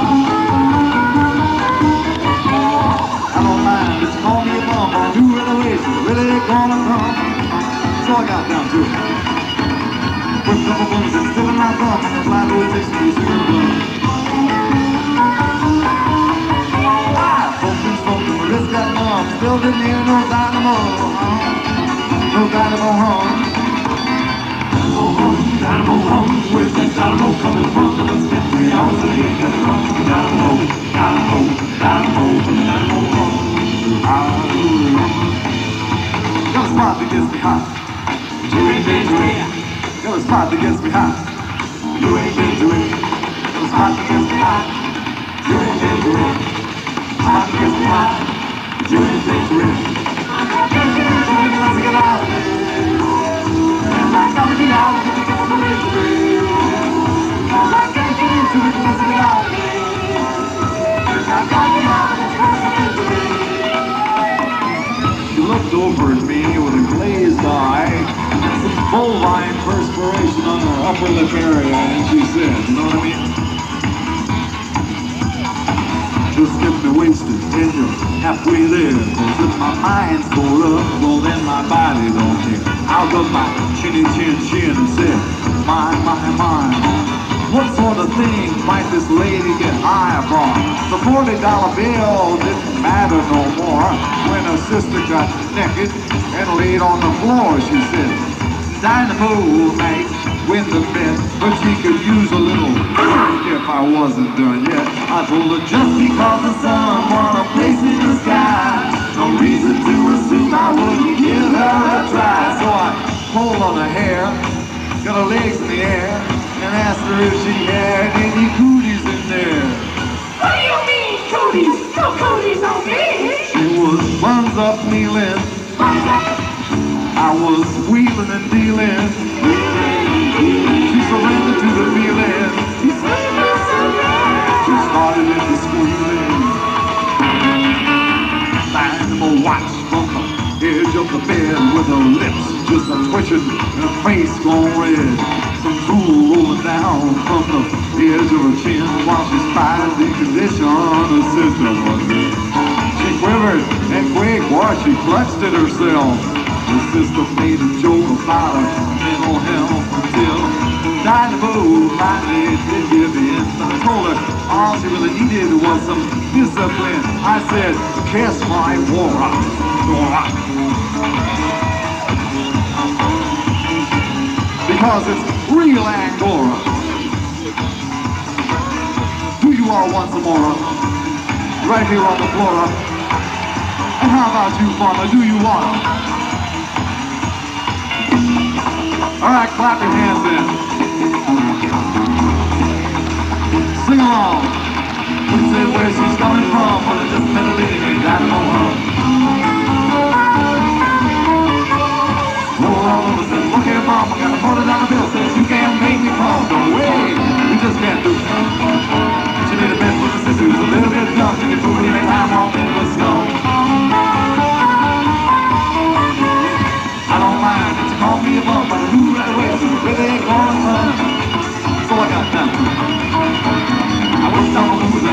I don't mind, just call me a bum, I'll do it away, she's really gonna come. So I got down to it. With a couple buns and still in my thumb, and the flat boy takes me to the blood. Ah, smoking, smoking, my wrist got numb, still didn't hear no dynamo, huh? No dynamo hum. Dynamo hum, dynamo hum, where's that dynamo coming from? It's been three hours and ain't got it wrong. Dynamo, dynamo, dynamo, dynamo hum. Got a spot that gets me hot. You ain't been to it. Got a spot that gets me hot. You ain't been to it. Got a spot that gets me hot. You ain't been to it. Spot that gets me hot. You ain't been to it. Let's get out of it. And I gotta be out of it. I'm gonna get to it. And I can't get into it. Let's get out of it. And I gotta be out of it. She looked over at me with a glazed eye, some bovine perspiration on her upper lip area, and she said, you know what I mean? Just get me wasted, and you're halfway there. Cause if my mind's full up, well then my body don't care. I'll rub my chinny chin chin and say, my, my, my. What sort of thing might this lady get high upon? The forty dollar bill didn't matter no more when her sister got naked and laid on the floor. She said, Dynamo might win the bet, but she could use a little if I wasn't done yet. I told her just because the sun won a place in the sky, no reason to assume I wouldn't give her a try. So I pulled on her hair, got her legs in the air, and asked her if she had any cooties in there. What do you mean, cooties? No cooties on me! She was buns up kneeling. I was wheeling and dealing. She surrendered to the feeling. She started into squealing. Dynamo watched from the edge of the bed with her lips just a twitching and her face gone red. Some drool rolling down from the edge of her chin while she spied the condition her sister was in. She quivered and quaked while she clutched at herself. Her sister made a joke about her mental health until Dynamo finally did give in. But I told her all she really needed was some discipline. I said, kiss my Wara, Wara. Because it's real Angora. Do you all want some more? Right here on the floor. And how about you, Farmer? Do you want? All right, clap your hands in. Sing along. We say where she's coming from, but it just met a lady named Dynamo hum. Roll all of us and look at mom, I got a forty dollar bill, says you can't make me come. No way, you just can't do it. She made a bed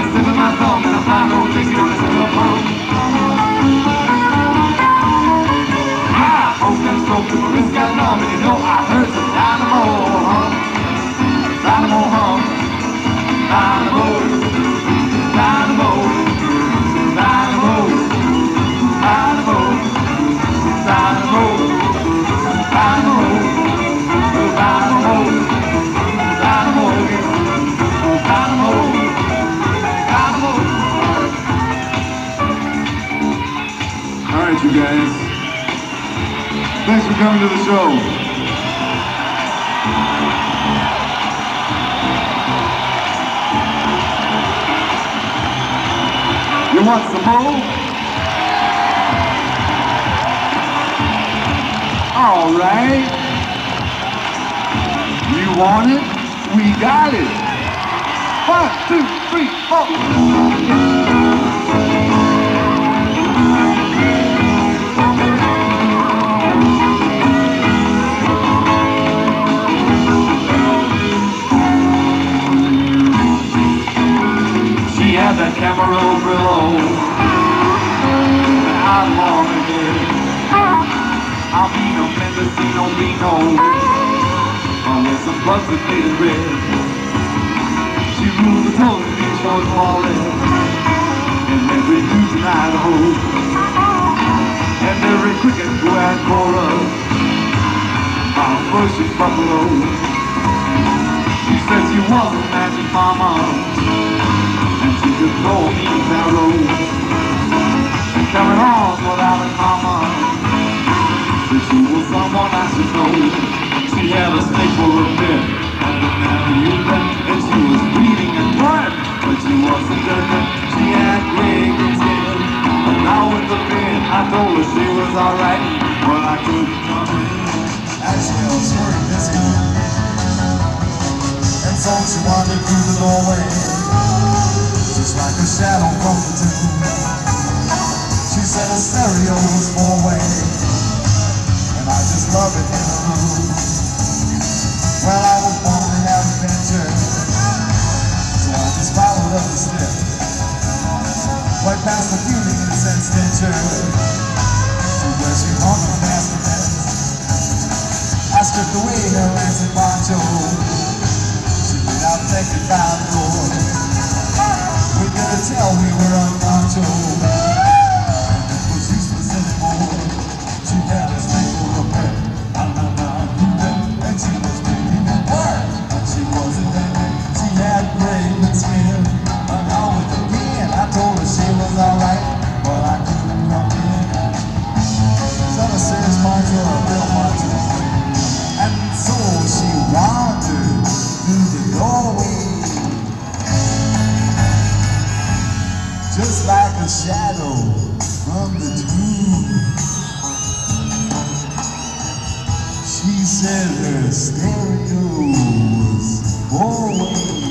sipping my thumb and I'm flying on Dixie on this little pump. I hope them strokes and my wrist got numb, and you know I heard some dynamo hum, dynamo hum, dynamo, dynamo, dynamo, dynamo, dynamo, dynamo, dynamo, dynamo, dynamo, dynamo. All right, you guys. Thanks for coming to the show. You want some more? All right. You want it? We got it. One, two, three, four. The Camarillo Brillo, I long again. I'll be no Mendocino Vino, oh, with some bugs that made it red. She rules the total beach for the wallet, and every news in Idaho, and every cricket who had chorus, our first buffalo. She said she was a magic mama, she could throw me barrels and carry on without a comma. But she was someone I should know. She had a snake for a pet and a marionette, and she was bleeding and burnt, but she wasn't dead. She had gray skin, but now in the bed I told her she was alright, but I couldn't come in. Actually, I was hearing this good, and so she wandered through the doorway, just like a shadow from the tomb. She said a stereo was four-way, and I just love it in a room. Well, I was born to have adventure, so I just followed up the step, right past the fueling incense stencher, to where she hung her bassinet. I stripped away her rancid poncho. She went out naked by the door. We couldn't tell we were unmacho. It was useless anymore. She had a snake for a pet. I know I knew that. And she was making it work. But she wasn't that. She had gray skin. But now with the pen, I told her she was alright, but I couldn't come in. Is that a serious macho or a real macho? And so she wandered through the doorway, just like a shadow from the tomb. She said her stereo was four-way.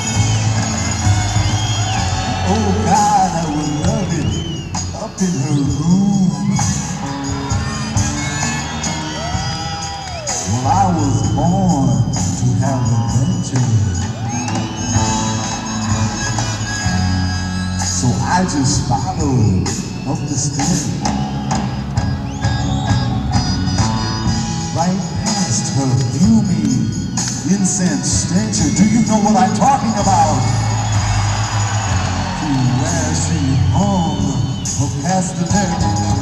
Oh God, I would love it up in her room. Well, I was born to have adventure, so I just followed up the stairs, right past her fuming incense stencher. Do you know what I'm talking about? To where she hung her castanet.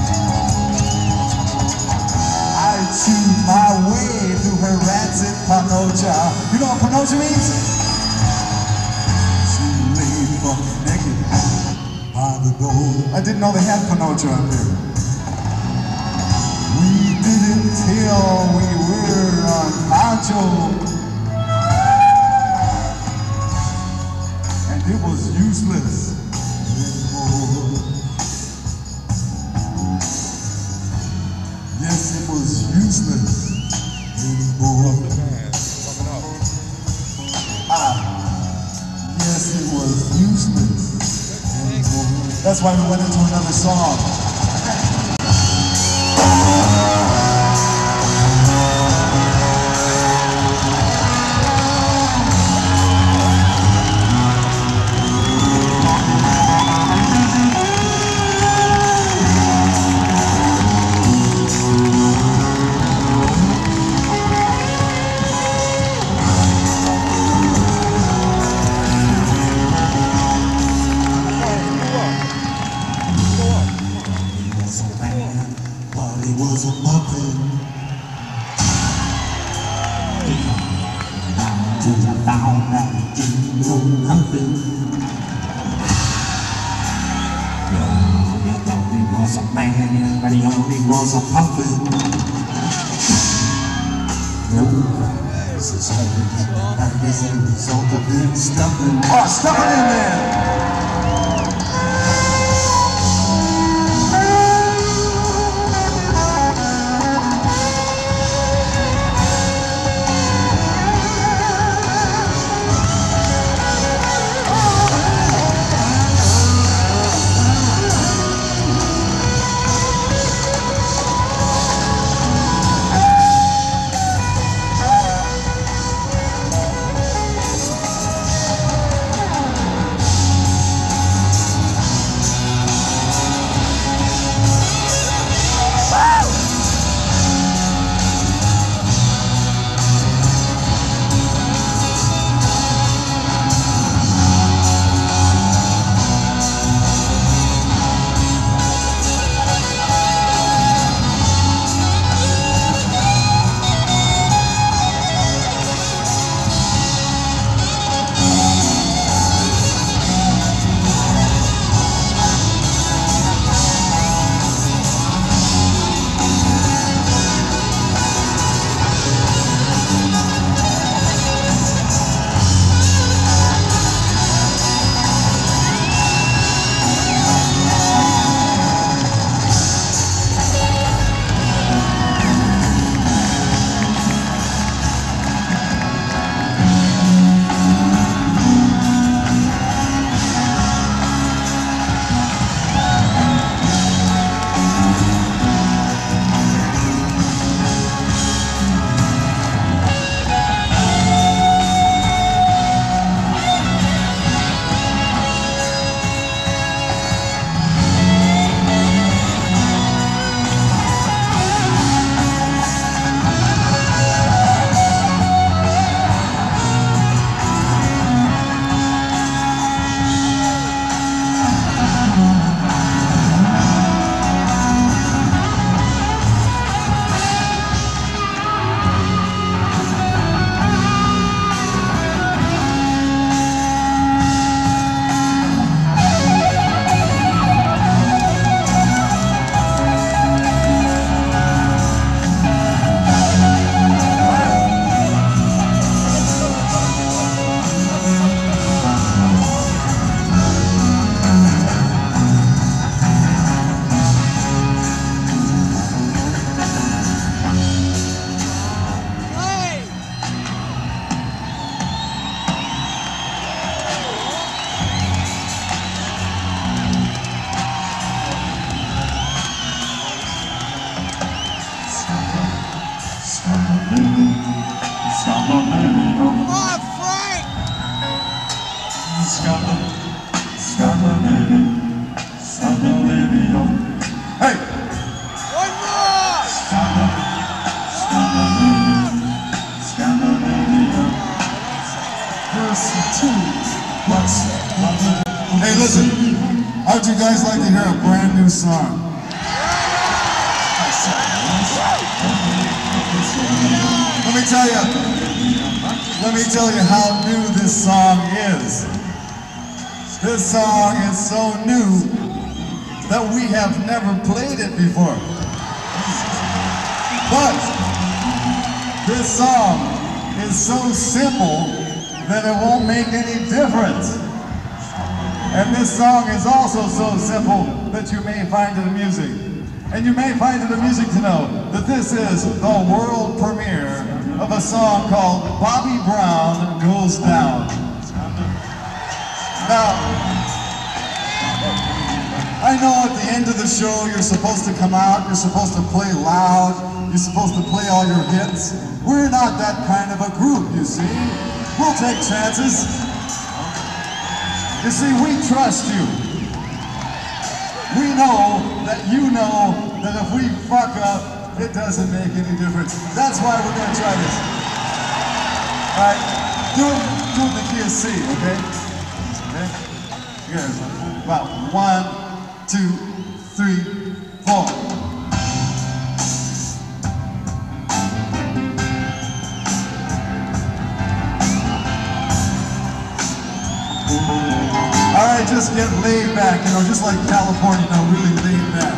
I chewed my way through her rancid panocha. You know what panocha means? She laid fuck naked by the door. I didn't know they had panocha up there. We did it till we were on macho, and it was useless anymore. Yes, it was useless anymore. Ah, yes, it was useless anymore. That's why we went into another song. You thought he was a man, but he only was a puppet. No, this is hurt, and as a result of him stuffing. Oh, stuff it in there! Hey, listen, how'd you guys like to hear a brand new song? Let me tell you, let me tell you how new this song is. This song is so new that we have never played it before. But this song is so simple that it won't make any difference. And this song is also so simple that you may find it amusing. And you may find it amusing to know that this is the world premiere of a song called Bobby Brown Goes Down. Now, I know at the end of the show you're supposed to come out, you're supposed to play loud, you're supposed to play all your hits. We're not that kind of a group, you see. We'll take chances. You see, we trust you. We know that you know that if we fuck up, it doesn't make any difference. That's why we're gonna try this. All right, do it, do it in the key of C, okay? Okay? Here's about one, two, three, four. Mm-hmm. just get laid back, you know, just like California, you know, really laid back.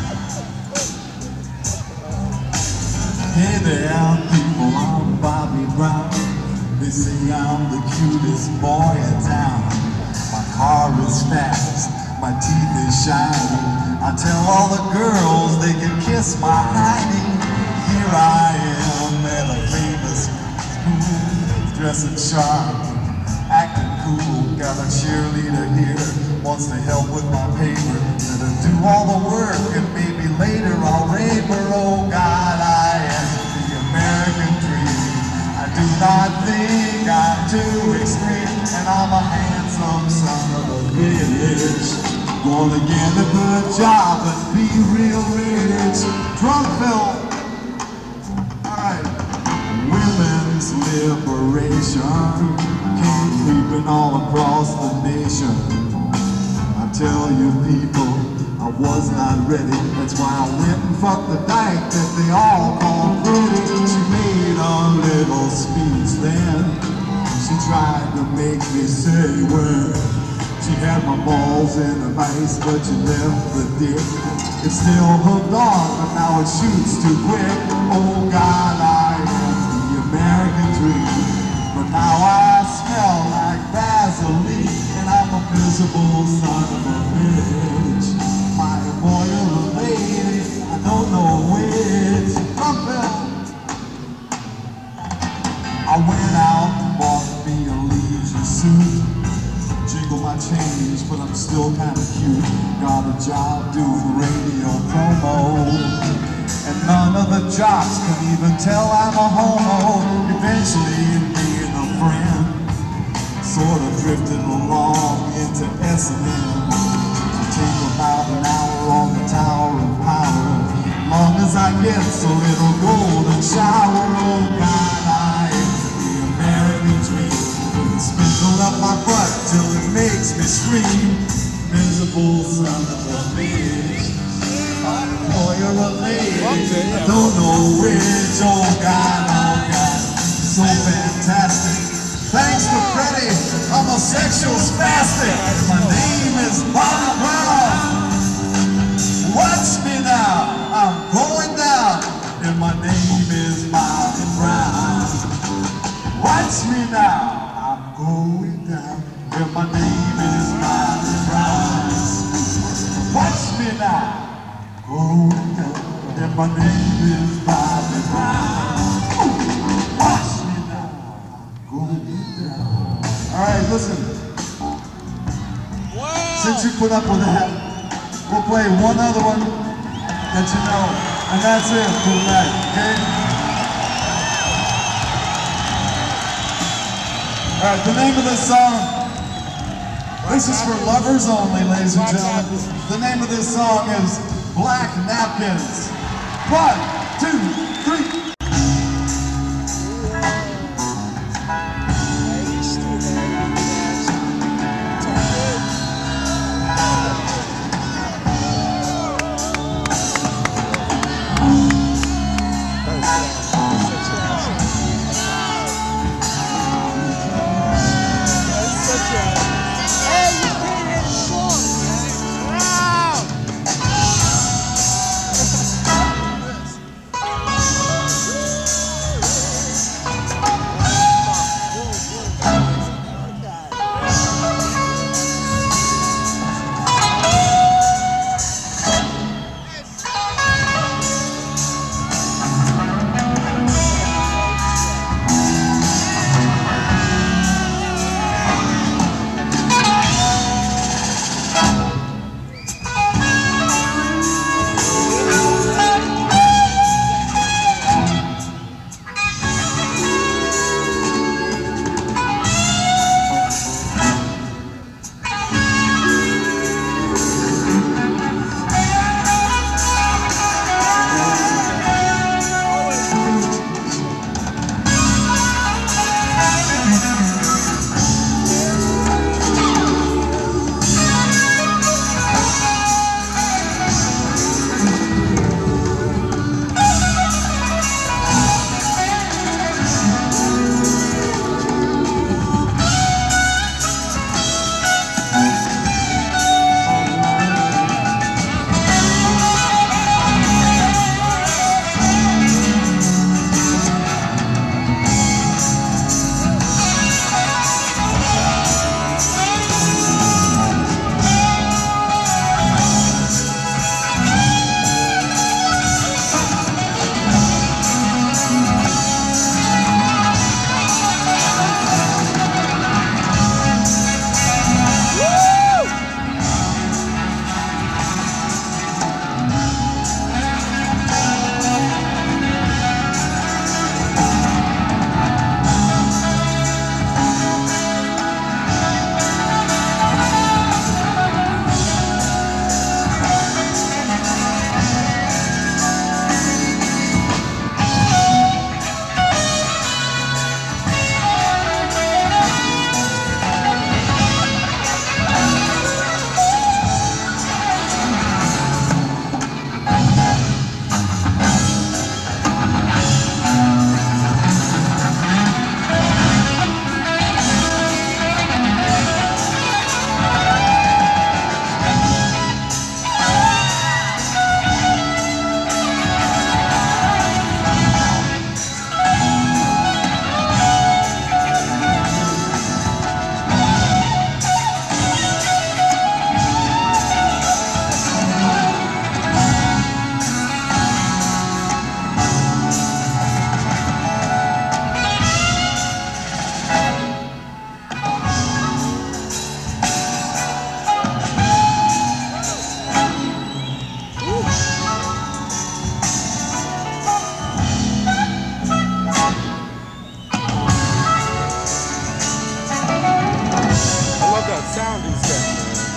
Hey there, people, I'm Bobby Brown. They say I'm the cutest boy in town. My car is fast, my teeth is shining. I tell all the girls they can kiss my hiney. Here I am at a famous school, dressing sharp, acting cool. Got a cheerleader here, wants to help with my paper. Let her do all the work and maybe later I'll rape her. Oh God, I am the American dream. I do not think I'm too extreme, and I'm a handsome son of a bitch. Gonna get a good job and be real rich. Drunk Phil. Alright. Women's liberation came creeping all across the nation. I tell you people, I was not ready. That's why I went and fucked the dyke that they all call pretty. She made a little speech then. She tried to make me say when. She had my balls in a vice, but she left the dick. It's still hooked on, but now it shoots too quick. Oh God, I am the American dream. But now I smell like Vaseline, and I'm a miserable son of a bitch. My boy or a lady, I don't know which. Trumpet. I went out and bought me a leisure suit. Jingle my change, but I'm still kinda cute. Got a job doing radio promo, and none of the jocks can even tell I'm a homo. Eventually, being a friend sort of drifted along into S and M. Take about an hour on the Tower of Power. Long as I get a little golden shower. Oh God, I am the American dream. Sprinkle up my butt till it makes me scream. Miserable son of a bitch. Boy, you're a lady, I don't know which. Oh God, oh God, so fantastic. Thanks to Freddie, I'm a sexual spastic. My name is Bobby Brown. Watch me now, I'm going down, and my name is Bobby Brown. Watch me now. Going down, and my name is Bobby Brown. Watch me now, going down, and my name is Bobby Brown. Watch me now, going down. All right, listen. Wow. Since you put up with that, we'll play one other one that you know, and that's it for tonight, okay? All right, the name of this song, this is for lovers only, ladies and gentlemen. The name of this song is Black Napkins. One, two, three. He said,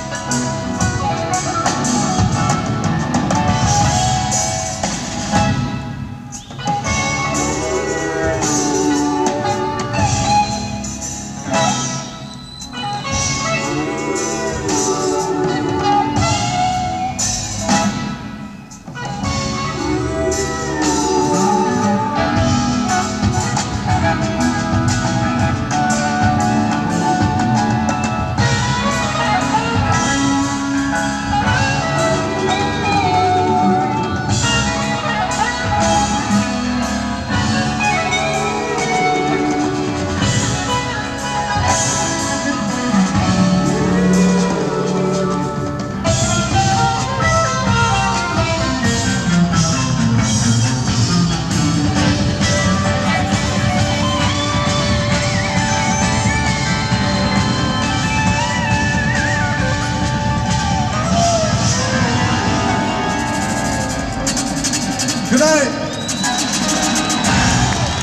Good night.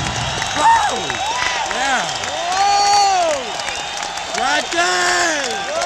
yeah. Whoa! Right there!